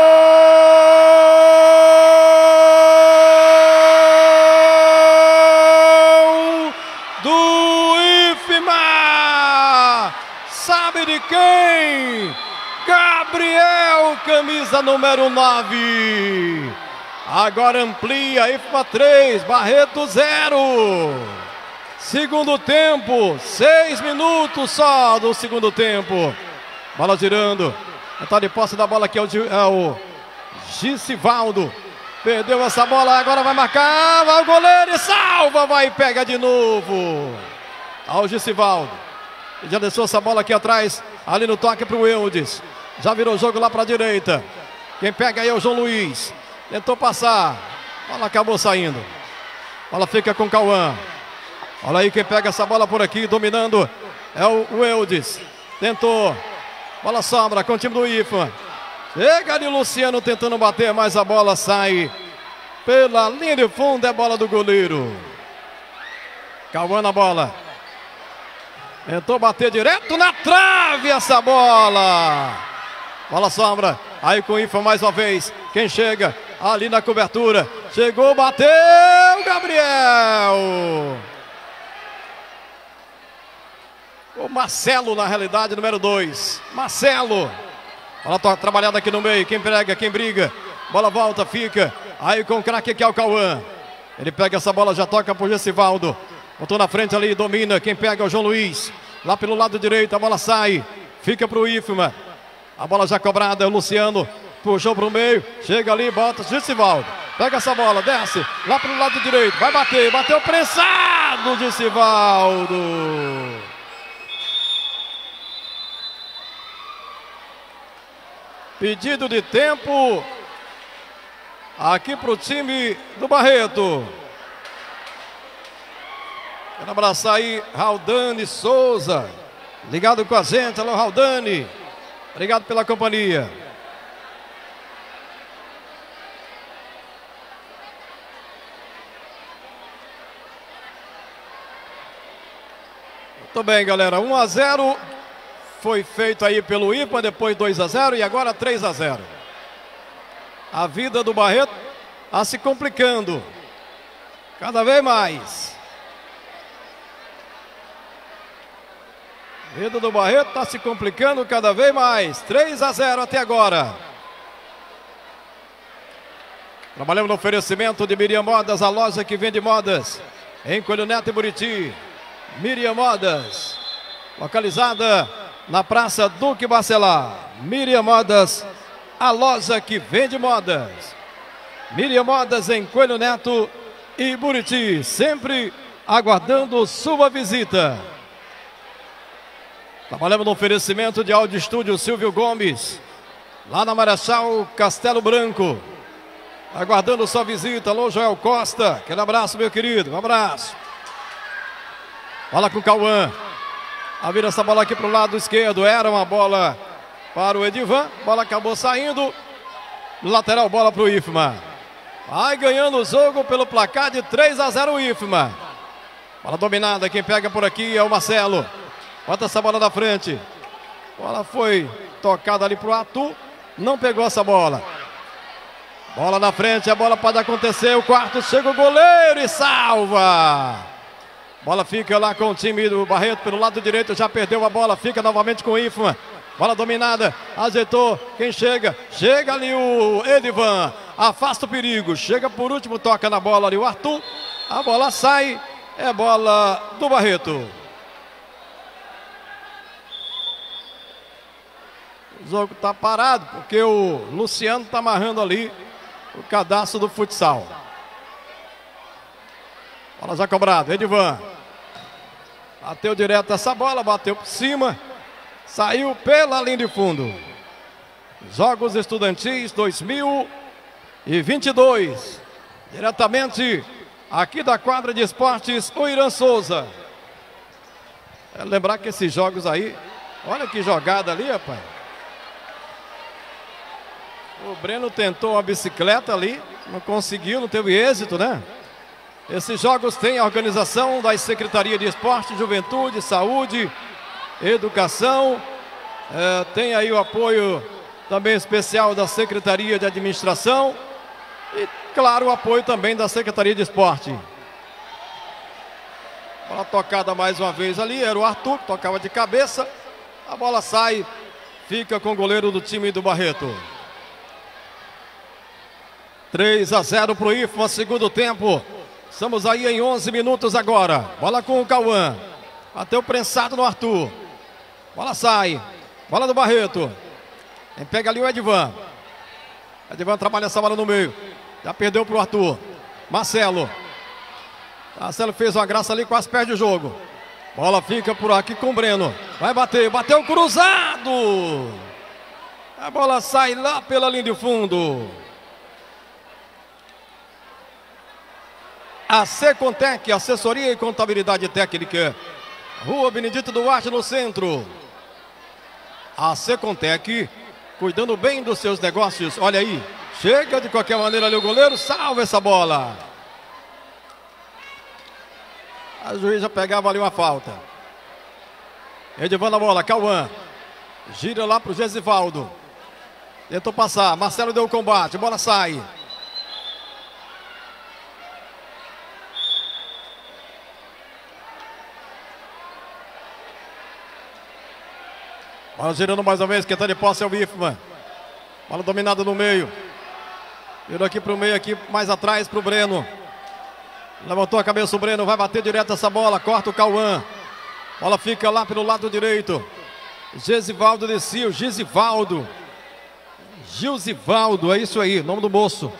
A: do IFMA! Sabe de quem? Gabriel, camisa número 9. Agora amplia, IFMA 3, Barreto 0. Segundo tempo, 6 minutos só do segundo tempo. Bola girando. Está de posse da bola aqui é o Gisivaldo. Perdeu essa bola, agora vai marcar. Vai o goleiro e salva, vai e pega de novo. Ao Gisivaldo. Já deixou essa bola aqui atrás, ali no toque para o Eudes. Já virou o jogo lá para a direita. Quem pega aí é o João Luiz. Tentou passar, a bola acabou saindo. A bola fica com o Cauã. Olha aí quem pega essa bola por aqui, dominando, é o Eudes. Tentou, bola sobra com o time do IFMA. Chega ali o Luciano tentando bater, mas a bola sai pela linha de fundo, é bola do goleiro. Cauã na bola. Tentou bater direto na trave essa bola. Bola sobra, aí com o IFMA mais uma vez. Quem chega ali na cobertura, chegou, bateu, Gabriel. O Marcelo, na realidade, número 2. Marcelo. Bola trabalhada aqui no meio. Quem prega, quem briga. Bola volta, fica. Aí com o craque que é o Cauã. Ele pega essa bola, já toca pro Gisivaldo. Botou na frente ali, domina. Quem pega é o João Luiz. Lá pelo lado direito, a bola sai. Fica pro IFMA. A bola já cobrada, é o Luciano. Puxou pro meio. Chega ali, bota Gisivaldo. Pega essa bola, desce. Lá pelo lado direito. Vai bater. Bateu prensado, Gisivaldo. Pedido de tempo aqui para o time do Barreto. Quero abraçar aí Raudani Souza, ligado com a gente. Alô, Raudani, obrigado pela companhia. Muito bem, galera, 1-0. Foi feito aí pelo IFMA, depois 2-0 e agora 3-0. A vida do Barreto está se complicando cada vez mais. A vida do Barreto está se complicando cada vez mais. 3-0 até agora. Trabalhamos no oferecimento de Miriam Modas, a loja que vende modas em Coelho Neto e Buriti. Miriam Modas, localizada na Praça Duque Bacelar. Miriam Modas, a loja que vende modas. Miriam Modas em Coelho Neto e Buriti, sempre aguardando sua visita. Trabalhamos no oferecimento de áudio estúdio Silvio Gomes, lá na Marechal Castelo Branco, aguardando sua visita. Alô, Joel Costa, aquele abraço, meu querido, um abraço. Bola com o Cauã. A vira essa bola aqui para o lado esquerdo. Era uma bola para o Edivan. Bola acabou saindo. No lateral, bola para o IFMA. Vai ganhando o jogo pelo placar de 3-0 o IFMA. Bola dominada. Quem pega por aqui é o Marcelo. Bota essa bola na frente. Bola foi tocada ali para o Atu. Não pegou essa bola. Bola na frente. A bola pode acontecer. O quarto chega o goleiro e salva. Bola fica lá com o time do Barreto pelo lado direito, já perdeu a bola, fica novamente com o IFMA. Bola dominada, ajeitou, quem chega? Chega ali o Edivan, afasta o perigo, chega por último, toca na bola ali o Arthur. A bola sai, é bola do Barreto. O jogo está parado porque o Luciano está amarrando ali o cadastro do futsal. Bola já cobrada, Edivan. Bateu direto essa bola, bateu por cima. Saiu pela linha de fundo. Jogos Estudantis 2022. Diretamente aqui da quadra de esportes, o Irã Souza. É lembrar que esses jogos aí, olha que jogada ali, rapaz. O Breno tentou uma bicicleta ali, não conseguiu, não teve êxito, né? Esses jogos têm a organização da Secretaria de Esporte, Juventude, Saúde, Educação. Tem aí o apoio também especial da Secretaria de Administração. E, claro, o apoio também da Secretaria de Esporte. Bola tocada mais uma vez ali, era o Arthur que tocava de cabeça. A bola sai, fica com o goleiro do time do Barreto. 3-0 para o IFMA, segundo tempo. Estamos aí em 11 minutos agora. Bola com o Cauã. Bateu prensado no Arthur. Bola sai. Bola do Barreto. Quem pega ali o Edvan. Edvan trabalha essa bola no meio. Já perdeu para o Arthur. Marcelo. Marcelo fez uma graça ali, quase perde o jogo. Bola fica por aqui com o Breno. Vai bater. Bateu cruzado. A bola sai lá pela linha de fundo. A Secontec, assessoria e contabilidade técnica. Rua Benedito Duarte, no centro. A Secontec, cuidando bem dos seus negócios. Olha aí, chega de qualquer maneira ali o goleiro, salva essa bola. A juiz já pegava ali uma falta. Edvan a bola, Cauã. Gira lá para o Gesivaldo. Tentou passar, Marcelo deu o combate, bola sai. Bola girando mais uma vez, quem está de posse é o IFMA. Bola dominada no meio. Virou aqui para o meio, aqui mais atrás para o Breno. Levantou a cabeça o Breno, vai bater direto essa bola, corta o Cauã. Bola fica lá pelo lado direito. Gesivaldo descia, o Gisivaldo. Gilzivaldo, é isso aí, nome do moço.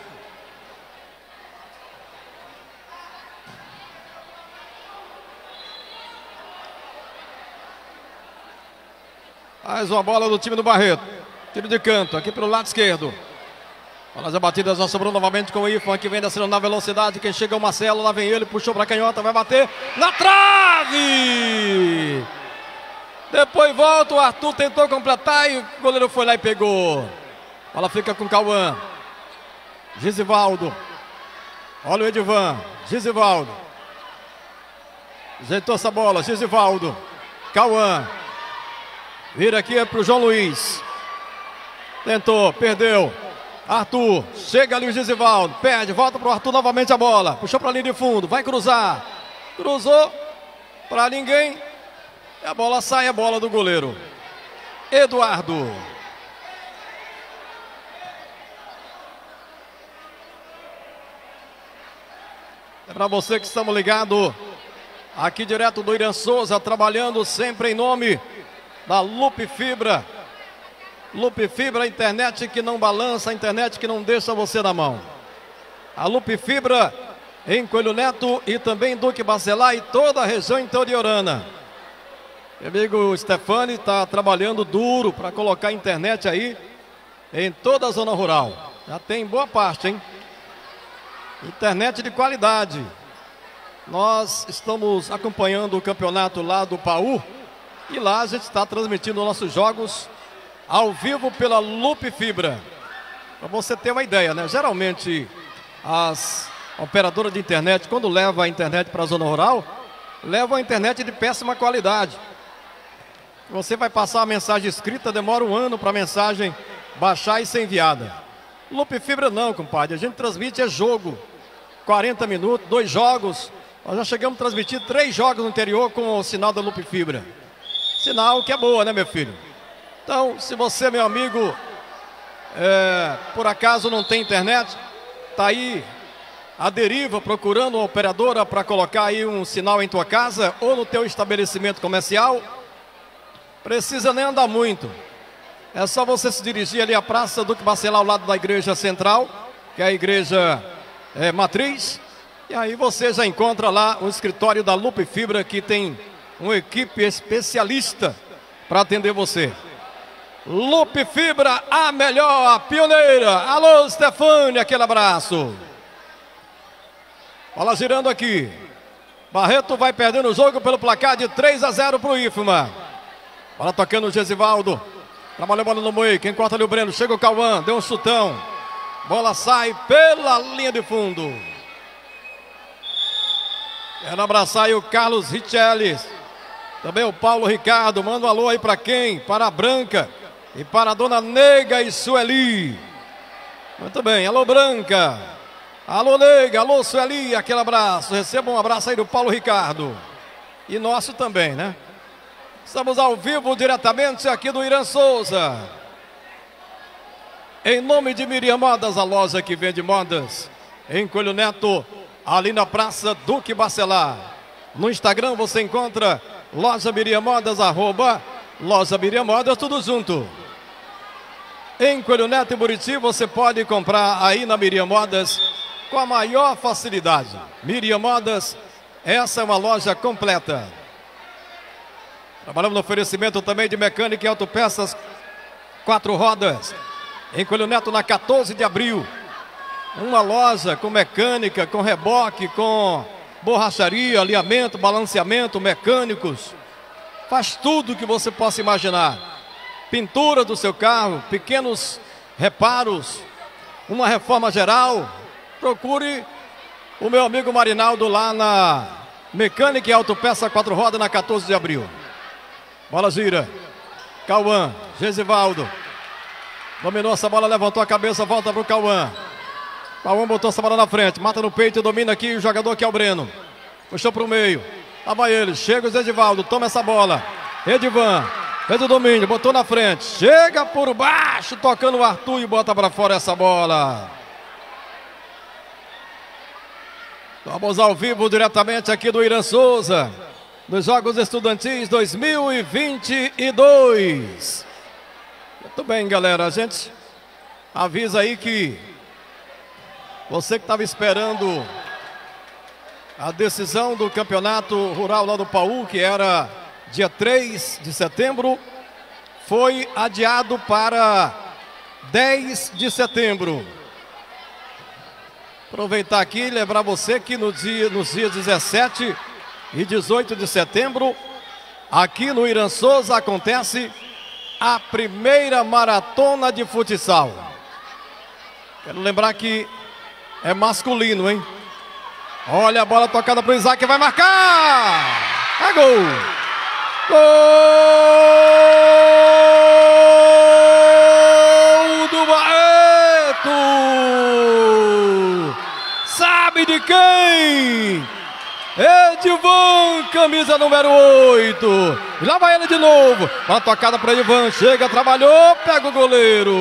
A: Mais uma bola do time do Barreto. Tiro de canto, aqui pelo lado esquerdo. Bolas abatidas, já sobrou novamente com o IFMA, que vem descendo na velocidade. Quem chega é o Marcelo, lá vem ele, puxou para a canhota, vai bater na trave! Depois volta, o Arthur tentou completar e o goleiro foi lá e pegou. Bola fica com o Cauã. Gisivaldo. Olha o Edvan. Gisivaldo. Ajeitou essa bola, Gisivaldo. Cauã. Vira aqui para o João Luiz. Tentou, perdeu. Arthur, chega ali o Gisivaldo, perde, volta para o Arthur novamente a bola. Puxou para a linha de fundo, vai cruzar. Cruzou para ninguém. E a bola sai, a bola do goleiro. Eduardo. É para você que estamos ligados aqui direto do Irã Souza, trabalhando sempre em nome da Lupe Fibra. Lupe Fibra, a internet que não balança, a internet que não deixa você na mão. A Lupe Fibra em Coelho Neto e também Duque Bacelar e toda a região interiorana. Meu amigo Stefani está trabalhando duro para colocar a internet aí em toda a zona rural. Já tem boa parte, hein? Internet de qualidade. Nós estamos acompanhando o campeonato lá do Paú e lá a gente está transmitindo nossos jogos ao vivo pela Lupe Fibra. Para você ter uma ideia, né? Geralmente as operadoras de internet, quando levam a internet para a zona rural, levam a internet de péssima qualidade. Você vai passar a mensagem escrita, demora um ano para a mensagem baixar e ser enviada. Lupe Fibra não, compadre. A gente transmite jogo. 40 minutos, 2 jogos. Nós já chegamos a transmitir 3 jogos no interior com o sinal da Lupe Fibra. Sinal que é boa, né, meu filho? Então, se você, meu amigo, por acaso não tem internet, tá aí a deriva procurando uma operadora para colocar aí um sinal em tua casa ou no teu estabelecimento comercial, precisa nem andar muito. É só você se dirigir ali à Praça Duque Bacelar, ao lado da Igreja Central, que é a Igreja Matriz, e aí você já encontra lá o escritório da Lupe Fibra, que tem uma equipe especialista para atender você. Lupe Fibra, a melhor, a pioneira. Alô, Stefani, aquele abraço. Bola girando aqui. Barreto vai perdendo o jogo pelo placar de 3-0 para o IFMA. Bola tocando o Gesivaldo. Trabalhou a bola no meio. Quem corta ali o Breno. Chega o Cauã. Deu um chutão. Bola sai pela linha de fundo. Quero abraçar aí o Carlos Richelles. Também o Paulo Ricardo. Manda um alô aí para quem? Para a Branca. E para a dona Nega e Sueli. Muito bem. Alô, Branca. Alô, Nega. Alô, Sueli. Aquele abraço. Receba um abraço aí do Paulo Ricardo. E nosso também, né? Estamos ao vivo diretamente aqui do Irã Souza. Em nome de Miriam Modas, a loja que vende modas. Em Coelho Neto, ali na Praça Duque Bacelar. No Instagram você encontra Loja Miriam Modas, Loja Miriam Modas, tudo junto. Em Coelho Neto e Buriti você pode comprar aí na Miriam Modas com a maior facilidade. Miriam Modas, essa é uma loja completa. Trabalhamos no oferecimento também de mecânica e autopeças 4 rodas. Em Coelho Neto, na 14 de abril. Uma loja com mecânica, com reboque, com borracharia, alinhamento, balanceamento, mecânicos. Faz tudo que você possa imaginar. Pintura do seu carro, pequenos reparos, uma reforma geral. Procure o meu amigo Marinaldo lá na Mecânica e Autopeça 4 rodas, na 14 de abril. Bola gira. Cauã, Gesivaldo. Dominou essa bola, levantou a cabeça, volta para o Cauã. Cauã botou essa bola na frente, mata no peito, domina aqui o jogador que é o Breno. Puxou para o meio. Lá vai ele, chega o Gesivaldo, toma essa bola. Edivan, fez o domínio, botou na frente. Chega por baixo, tocando o Arthur e bota para fora essa bola. Vamos ao vivo diretamente aqui do Irã Souza, dos Jogos Estudantis 2022. Muito bem, galera, a gente avisa aí que você que estava esperando a decisão do campeonato rural lá do Paú, que era dia 3 de setembro, foi adiado para 10 de setembro. Aproveitar aqui e lembrar você que nos dias 17 e 18 de setembro, aqui no Irã Souza acontece a primeira maratona de futsal. Quero lembrar que é masculino, hein? Olha a bola tocada para o Isaac, vai marcar! É gol! Gol do Barreto! Sabe de quem? Edivan, camisa número 8. Lá vai ele de novo. Uma tocada para Edivan. Chega, trabalhou, pega o goleiro.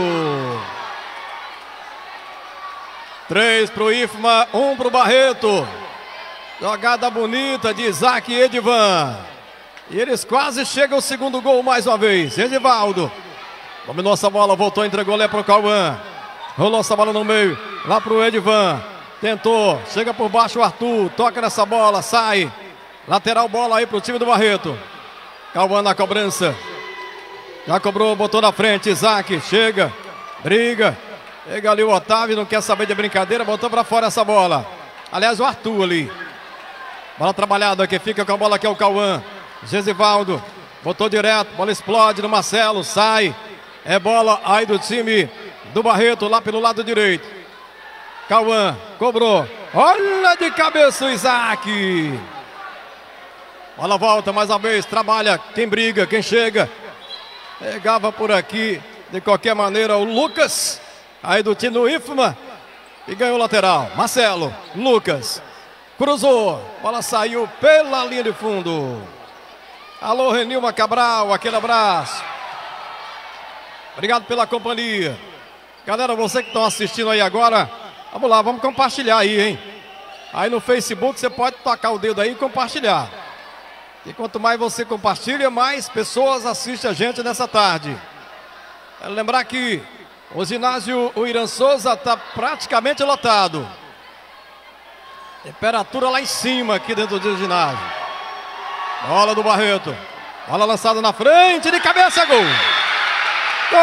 A: 3 para o Ifma, 1 para o Barreto. Jogada bonita de Isaac e Edivan. E eles quase chegam ao segundo gol mais uma vez. Edivaldo dominou essa bola, voltou, entregou lá para o Cauã. Rolou essa bola no meio, lá para o Edivan. Tentou, chega por baixo o Arthur, toca nessa bola, sai. Lateral bola aí para o time do Barreto. Cauã na cobrança. Já cobrou, botou na frente, Isaac, chega, briga. Chega ali o Otávio, não quer saber de brincadeira, botou para fora essa bola. Aliás, o Arthur ali. Bola trabalhada aqui, fica com a bola aqui é o Cauã. Gesivaldo, botou direto, bola explode no Marcelo, sai. É bola aí do time do Barreto, lá pelo lado direito. Cauã, cobrou. Olha de cabeça o Isaac. Bola volta mais uma vez, trabalha. Quem briga, quem chega. Pegava por aqui, de qualquer maneira, o Lucas. Aí do time do Ifma. E ganhou o lateral. Marcelo, Lucas. Cruzou. Bola saiu pela linha de fundo. Alô, Renilma Cabral, aquele abraço. Obrigado pela companhia. Galera, você que está assistindo aí agora, vamos lá, vamos compartilhar aí, hein? Aí no Facebook você pode tocar o dedo aí e compartilhar. E quanto mais você compartilha, mais pessoas assistem a gente nessa tarde. Quero lembrar que o ginásio Irã Souza está praticamente lotado. Temperatura lá em cima aqui dentro do ginásio. Bola do Barreto. Bola lançada na frente, de cabeça, gol! Gol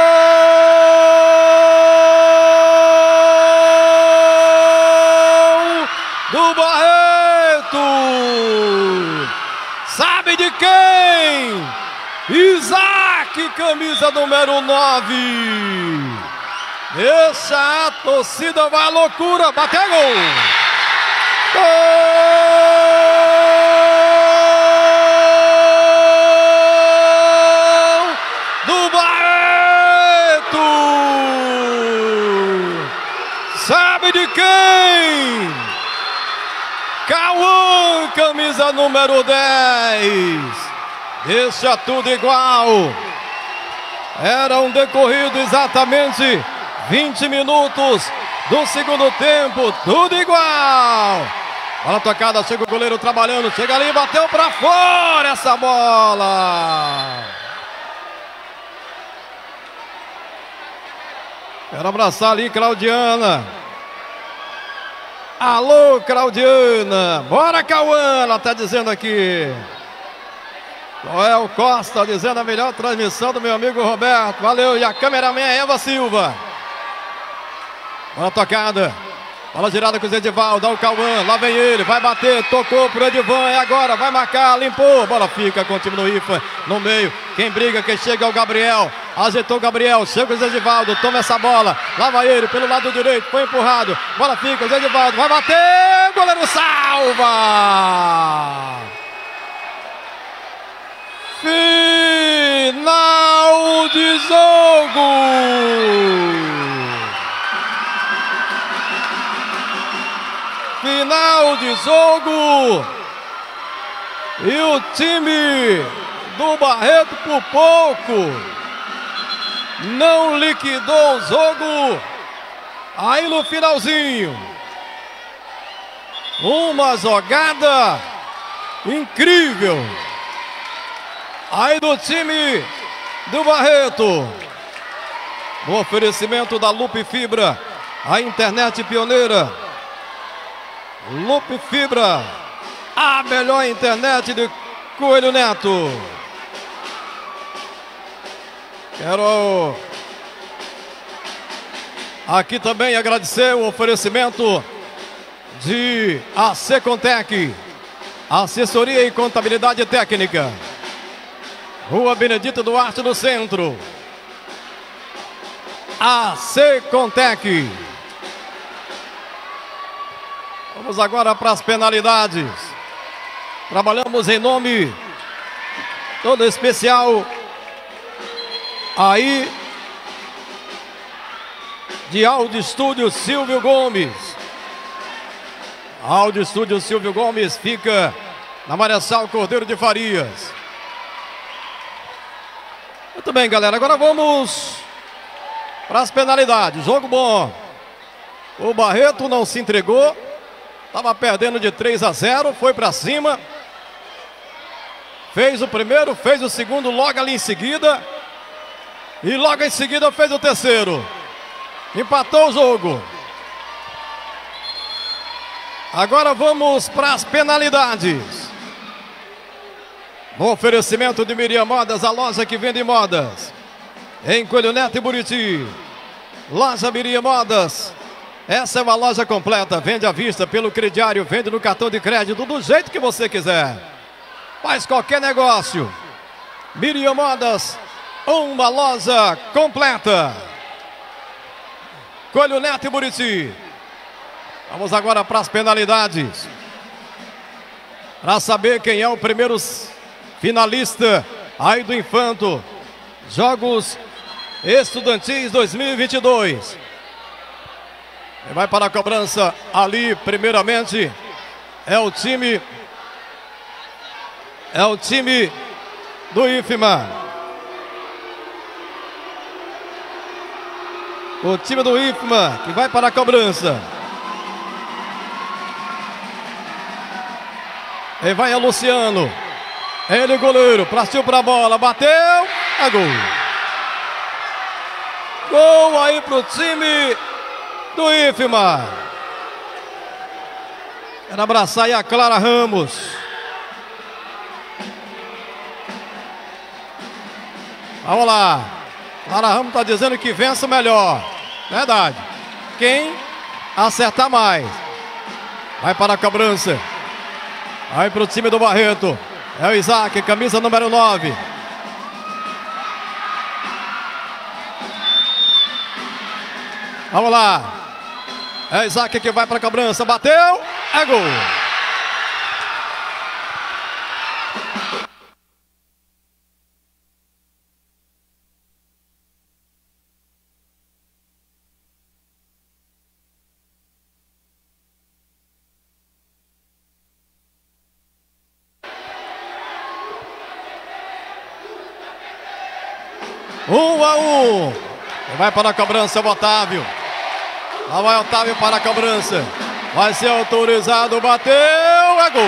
A: do Barreto! Sabe de quem? Isaac, camisa número 9. Deixa a torcida, vai à loucura, bateu gol! Gol do Barreto! Sabe de quem? Cauã, camisa número 10. Deixa tudo igual. Era um decorrido exatamente 20 minutos do segundo tempo, tudo igual. Bola tocada, chega o goleiro trabalhando, chega ali, bateu para fora essa bola. Quero abraçar ali Claudiana. Alô, Claudiana. Bora, Cauã, ela tá dizendo aqui. Joel Costa dizendo a melhor transmissão do meu amigo Roberto. Valeu, e a cameraman é Eva Silva. Bola tocada. Bola girada com o Zé Edivaldo, dá o Cauã, lá vem ele, vai bater, tocou pro Edivan, é agora, vai marcar, limpou, bola fica com o time do IFA, no meio, quem briga, quem chega é o Gabriel, ajeitou o Gabriel, chega o Zé Edivaldo, toma essa bola, lá vai ele, pelo lado direito, foi empurrado, bola fica, o Zé Edivaldo, vai bater, o goleiro salva! Final de jogo! Final de jogo, e o time do Barreto por pouco não liquidou o jogo. Aí no finalzinho, uma jogada incrível aí do time do Barreto, no oferecimento da Lupe Fibra, a internet pioneira. Lupe Fibra, a melhor internet de Coelho Neto. Quero aqui também agradecer o oferecimento de AC Contec, assessoria e contabilidade técnica, Rua Benedito Duarte do Centro. AC Contec. Vamos agora para as penalidades. Trabalhamos em nome todo especial aí de Áudio Estúdio Silvio Gomes. Áudio Estúdio Silvio Gomes fica na Marechal Cordeiro de Farias. Muito bem, galera, agora vamos para as penalidades. Jogo bom. O Barreto não se entregou. Estava perdendo de 3-0, foi para cima. Fez o primeiro, fez o segundo logo ali em seguida. E logo em seguida fez o terceiro. Empatou o jogo. Agora vamos para as penalidades. No oferecimento de Miriam Modas, a loja que vende modas em Coelho Neto e Buriti. Loja Miriam Modas. Essa é uma loja completa, vende à vista, pelo crediário, vende no cartão de crédito, do jeito que você quiser. Faz qualquer negócio. Miriam Modas, uma loja completa. Coelho Neto e Buriti. Vamos agora para as penalidades. Para saber quem é o primeiro finalista aí do Infanto. Jogos Estudantis 2022. Vai para a cobrança ali, primeiramente, é o time do IFMA. O time do IFMA que vai para a cobrança. E vai a Luciano. Ele, goleiro, partiu para a bola, bateu, é gol. Gol aí pro time do IFMA. Quero abraçar aí a Clara Ramos. Vamos lá. Clara Ramos está dizendo que vence o melhor. Verdade. Quem acertar mais. Vai para a cobrança. Vai para o time do Barreto. É o Isaac, camisa número 9. Vamos lá. É Isaac que vai para a cobrança, bateu, é gol. Um a um. Vai para a cobrança o Otávio. Lá vai Otávio para a cobrança. Vai ser autorizado, bateu, é gol.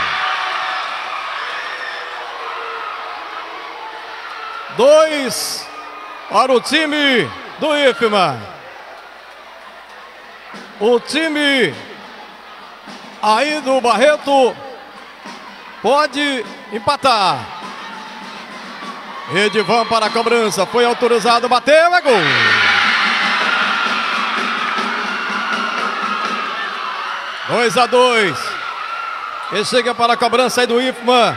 A: Dois para o time do IFMA. O time aí do Barreto pode empatar. Edivan para a cobrança, foi autorizado, bateu, é gol. Dois a 2. Quem chega para a cobrança aí do IFMA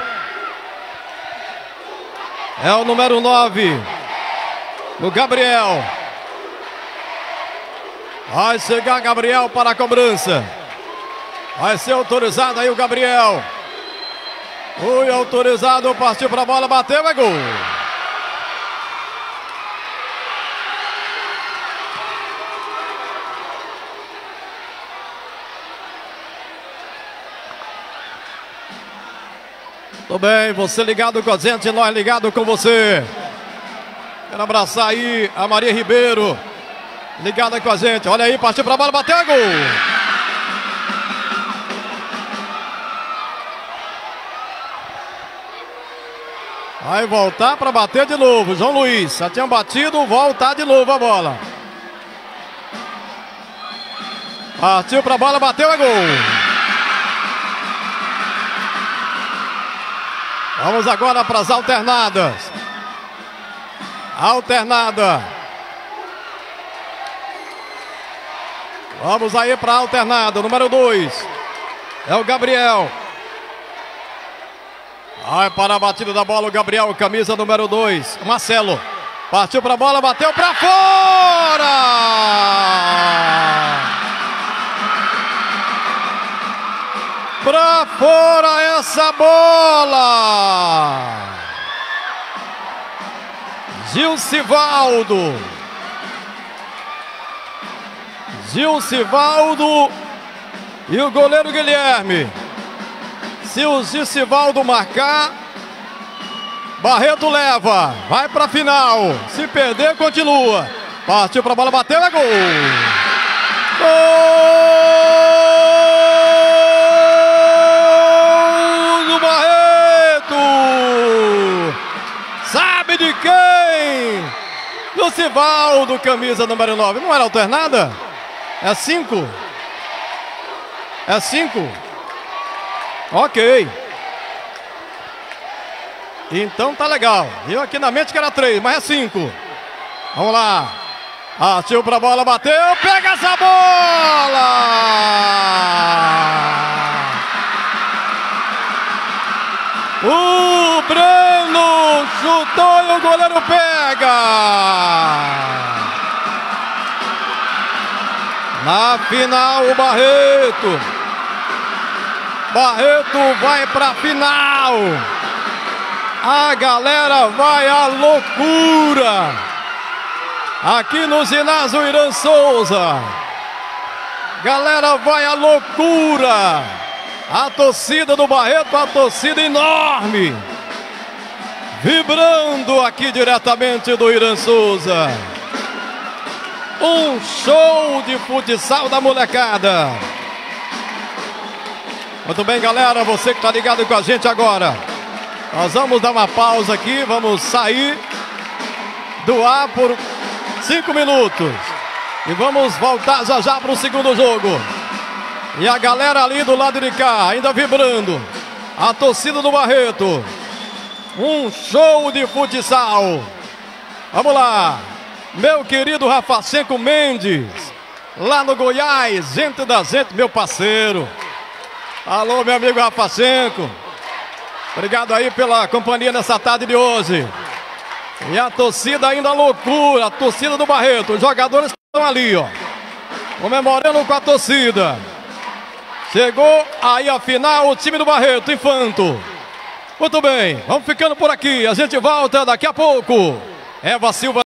A: é o número 9, o Gabriel. Vai chegar Gabriel para a cobrança. Vai ser autorizado aí o Gabriel. Foi autorizado, partiu para a bola, bateu, é gol. Tudo bem, você ligado com a gente, nós ligado com você. Quero abraçar aí a Maria Ribeiro, ligada com a gente. Olha aí, partiu para a bola, bateu, é gol. Vai voltar para bater de novo, João Luiz. Já tinha batido, voltar de novo a bola. Partiu para a bola, bateu, é gol. Vamos agora para as alternadas. Alternada. Vamos aí para a alternada. Número 2 é o Gabriel. Vai para a batida da bola o Gabriel, camisa número 2, Marcelo. Partiu para a bola, bateu para fora! Para fora essa bola! Gilcivaldo. Gilcivaldo e o goleiro Guilherme. Se o Gilcivaldo marcar, Barreto leva, vai para a final. Se perder, continua. Partiu para a bola, bateu, é gol! Gol do Barreto! Sabe de quem? Gilcivaldo, camisa número 9. Não era alternada? É 5? É 5? Ok. Então tá legal. Eu aqui na mente que era 3, mas é 5. Vamos lá. Partiu pra bola, bateu. Pega essa bola! O Breno chutou e o goleiro pega. Na final o Barreto. Barreto vai para a final. A galera vai à loucura aqui no ginásio Irã Souza. Galera vai à loucura. A torcida do Barreto, a torcida enorme, vibrando aqui diretamente do Irã Souza. Um show de futsal da molecada. Muito bem, galera, você que está ligado com a gente agora. Nós vamos dar uma pausa aqui, vamos sair do ar por 5 minutos. E vamos voltar já já para o segundo jogo. E a galera ali do lado de cá, ainda vibrando. A torcida do Barreto. Um show de futsal. Vamos lá. Meu querido Rafacenco Mendes, lá no Goiás, gente da gente, meu parceiro. Alô, meu amigo Rafacenco. Obrigado aí pela companhia nessa tarde de hoje. E a torcida ainda loucura, a torcida do Barreto. Os jogadores estão ali, ó, comemorando com a torcida. Chegou aí a final o time do Barreto, Infanto. Muito bem, vamos ficando por aqui. A gente volta daqui a pouco. Eva Silva.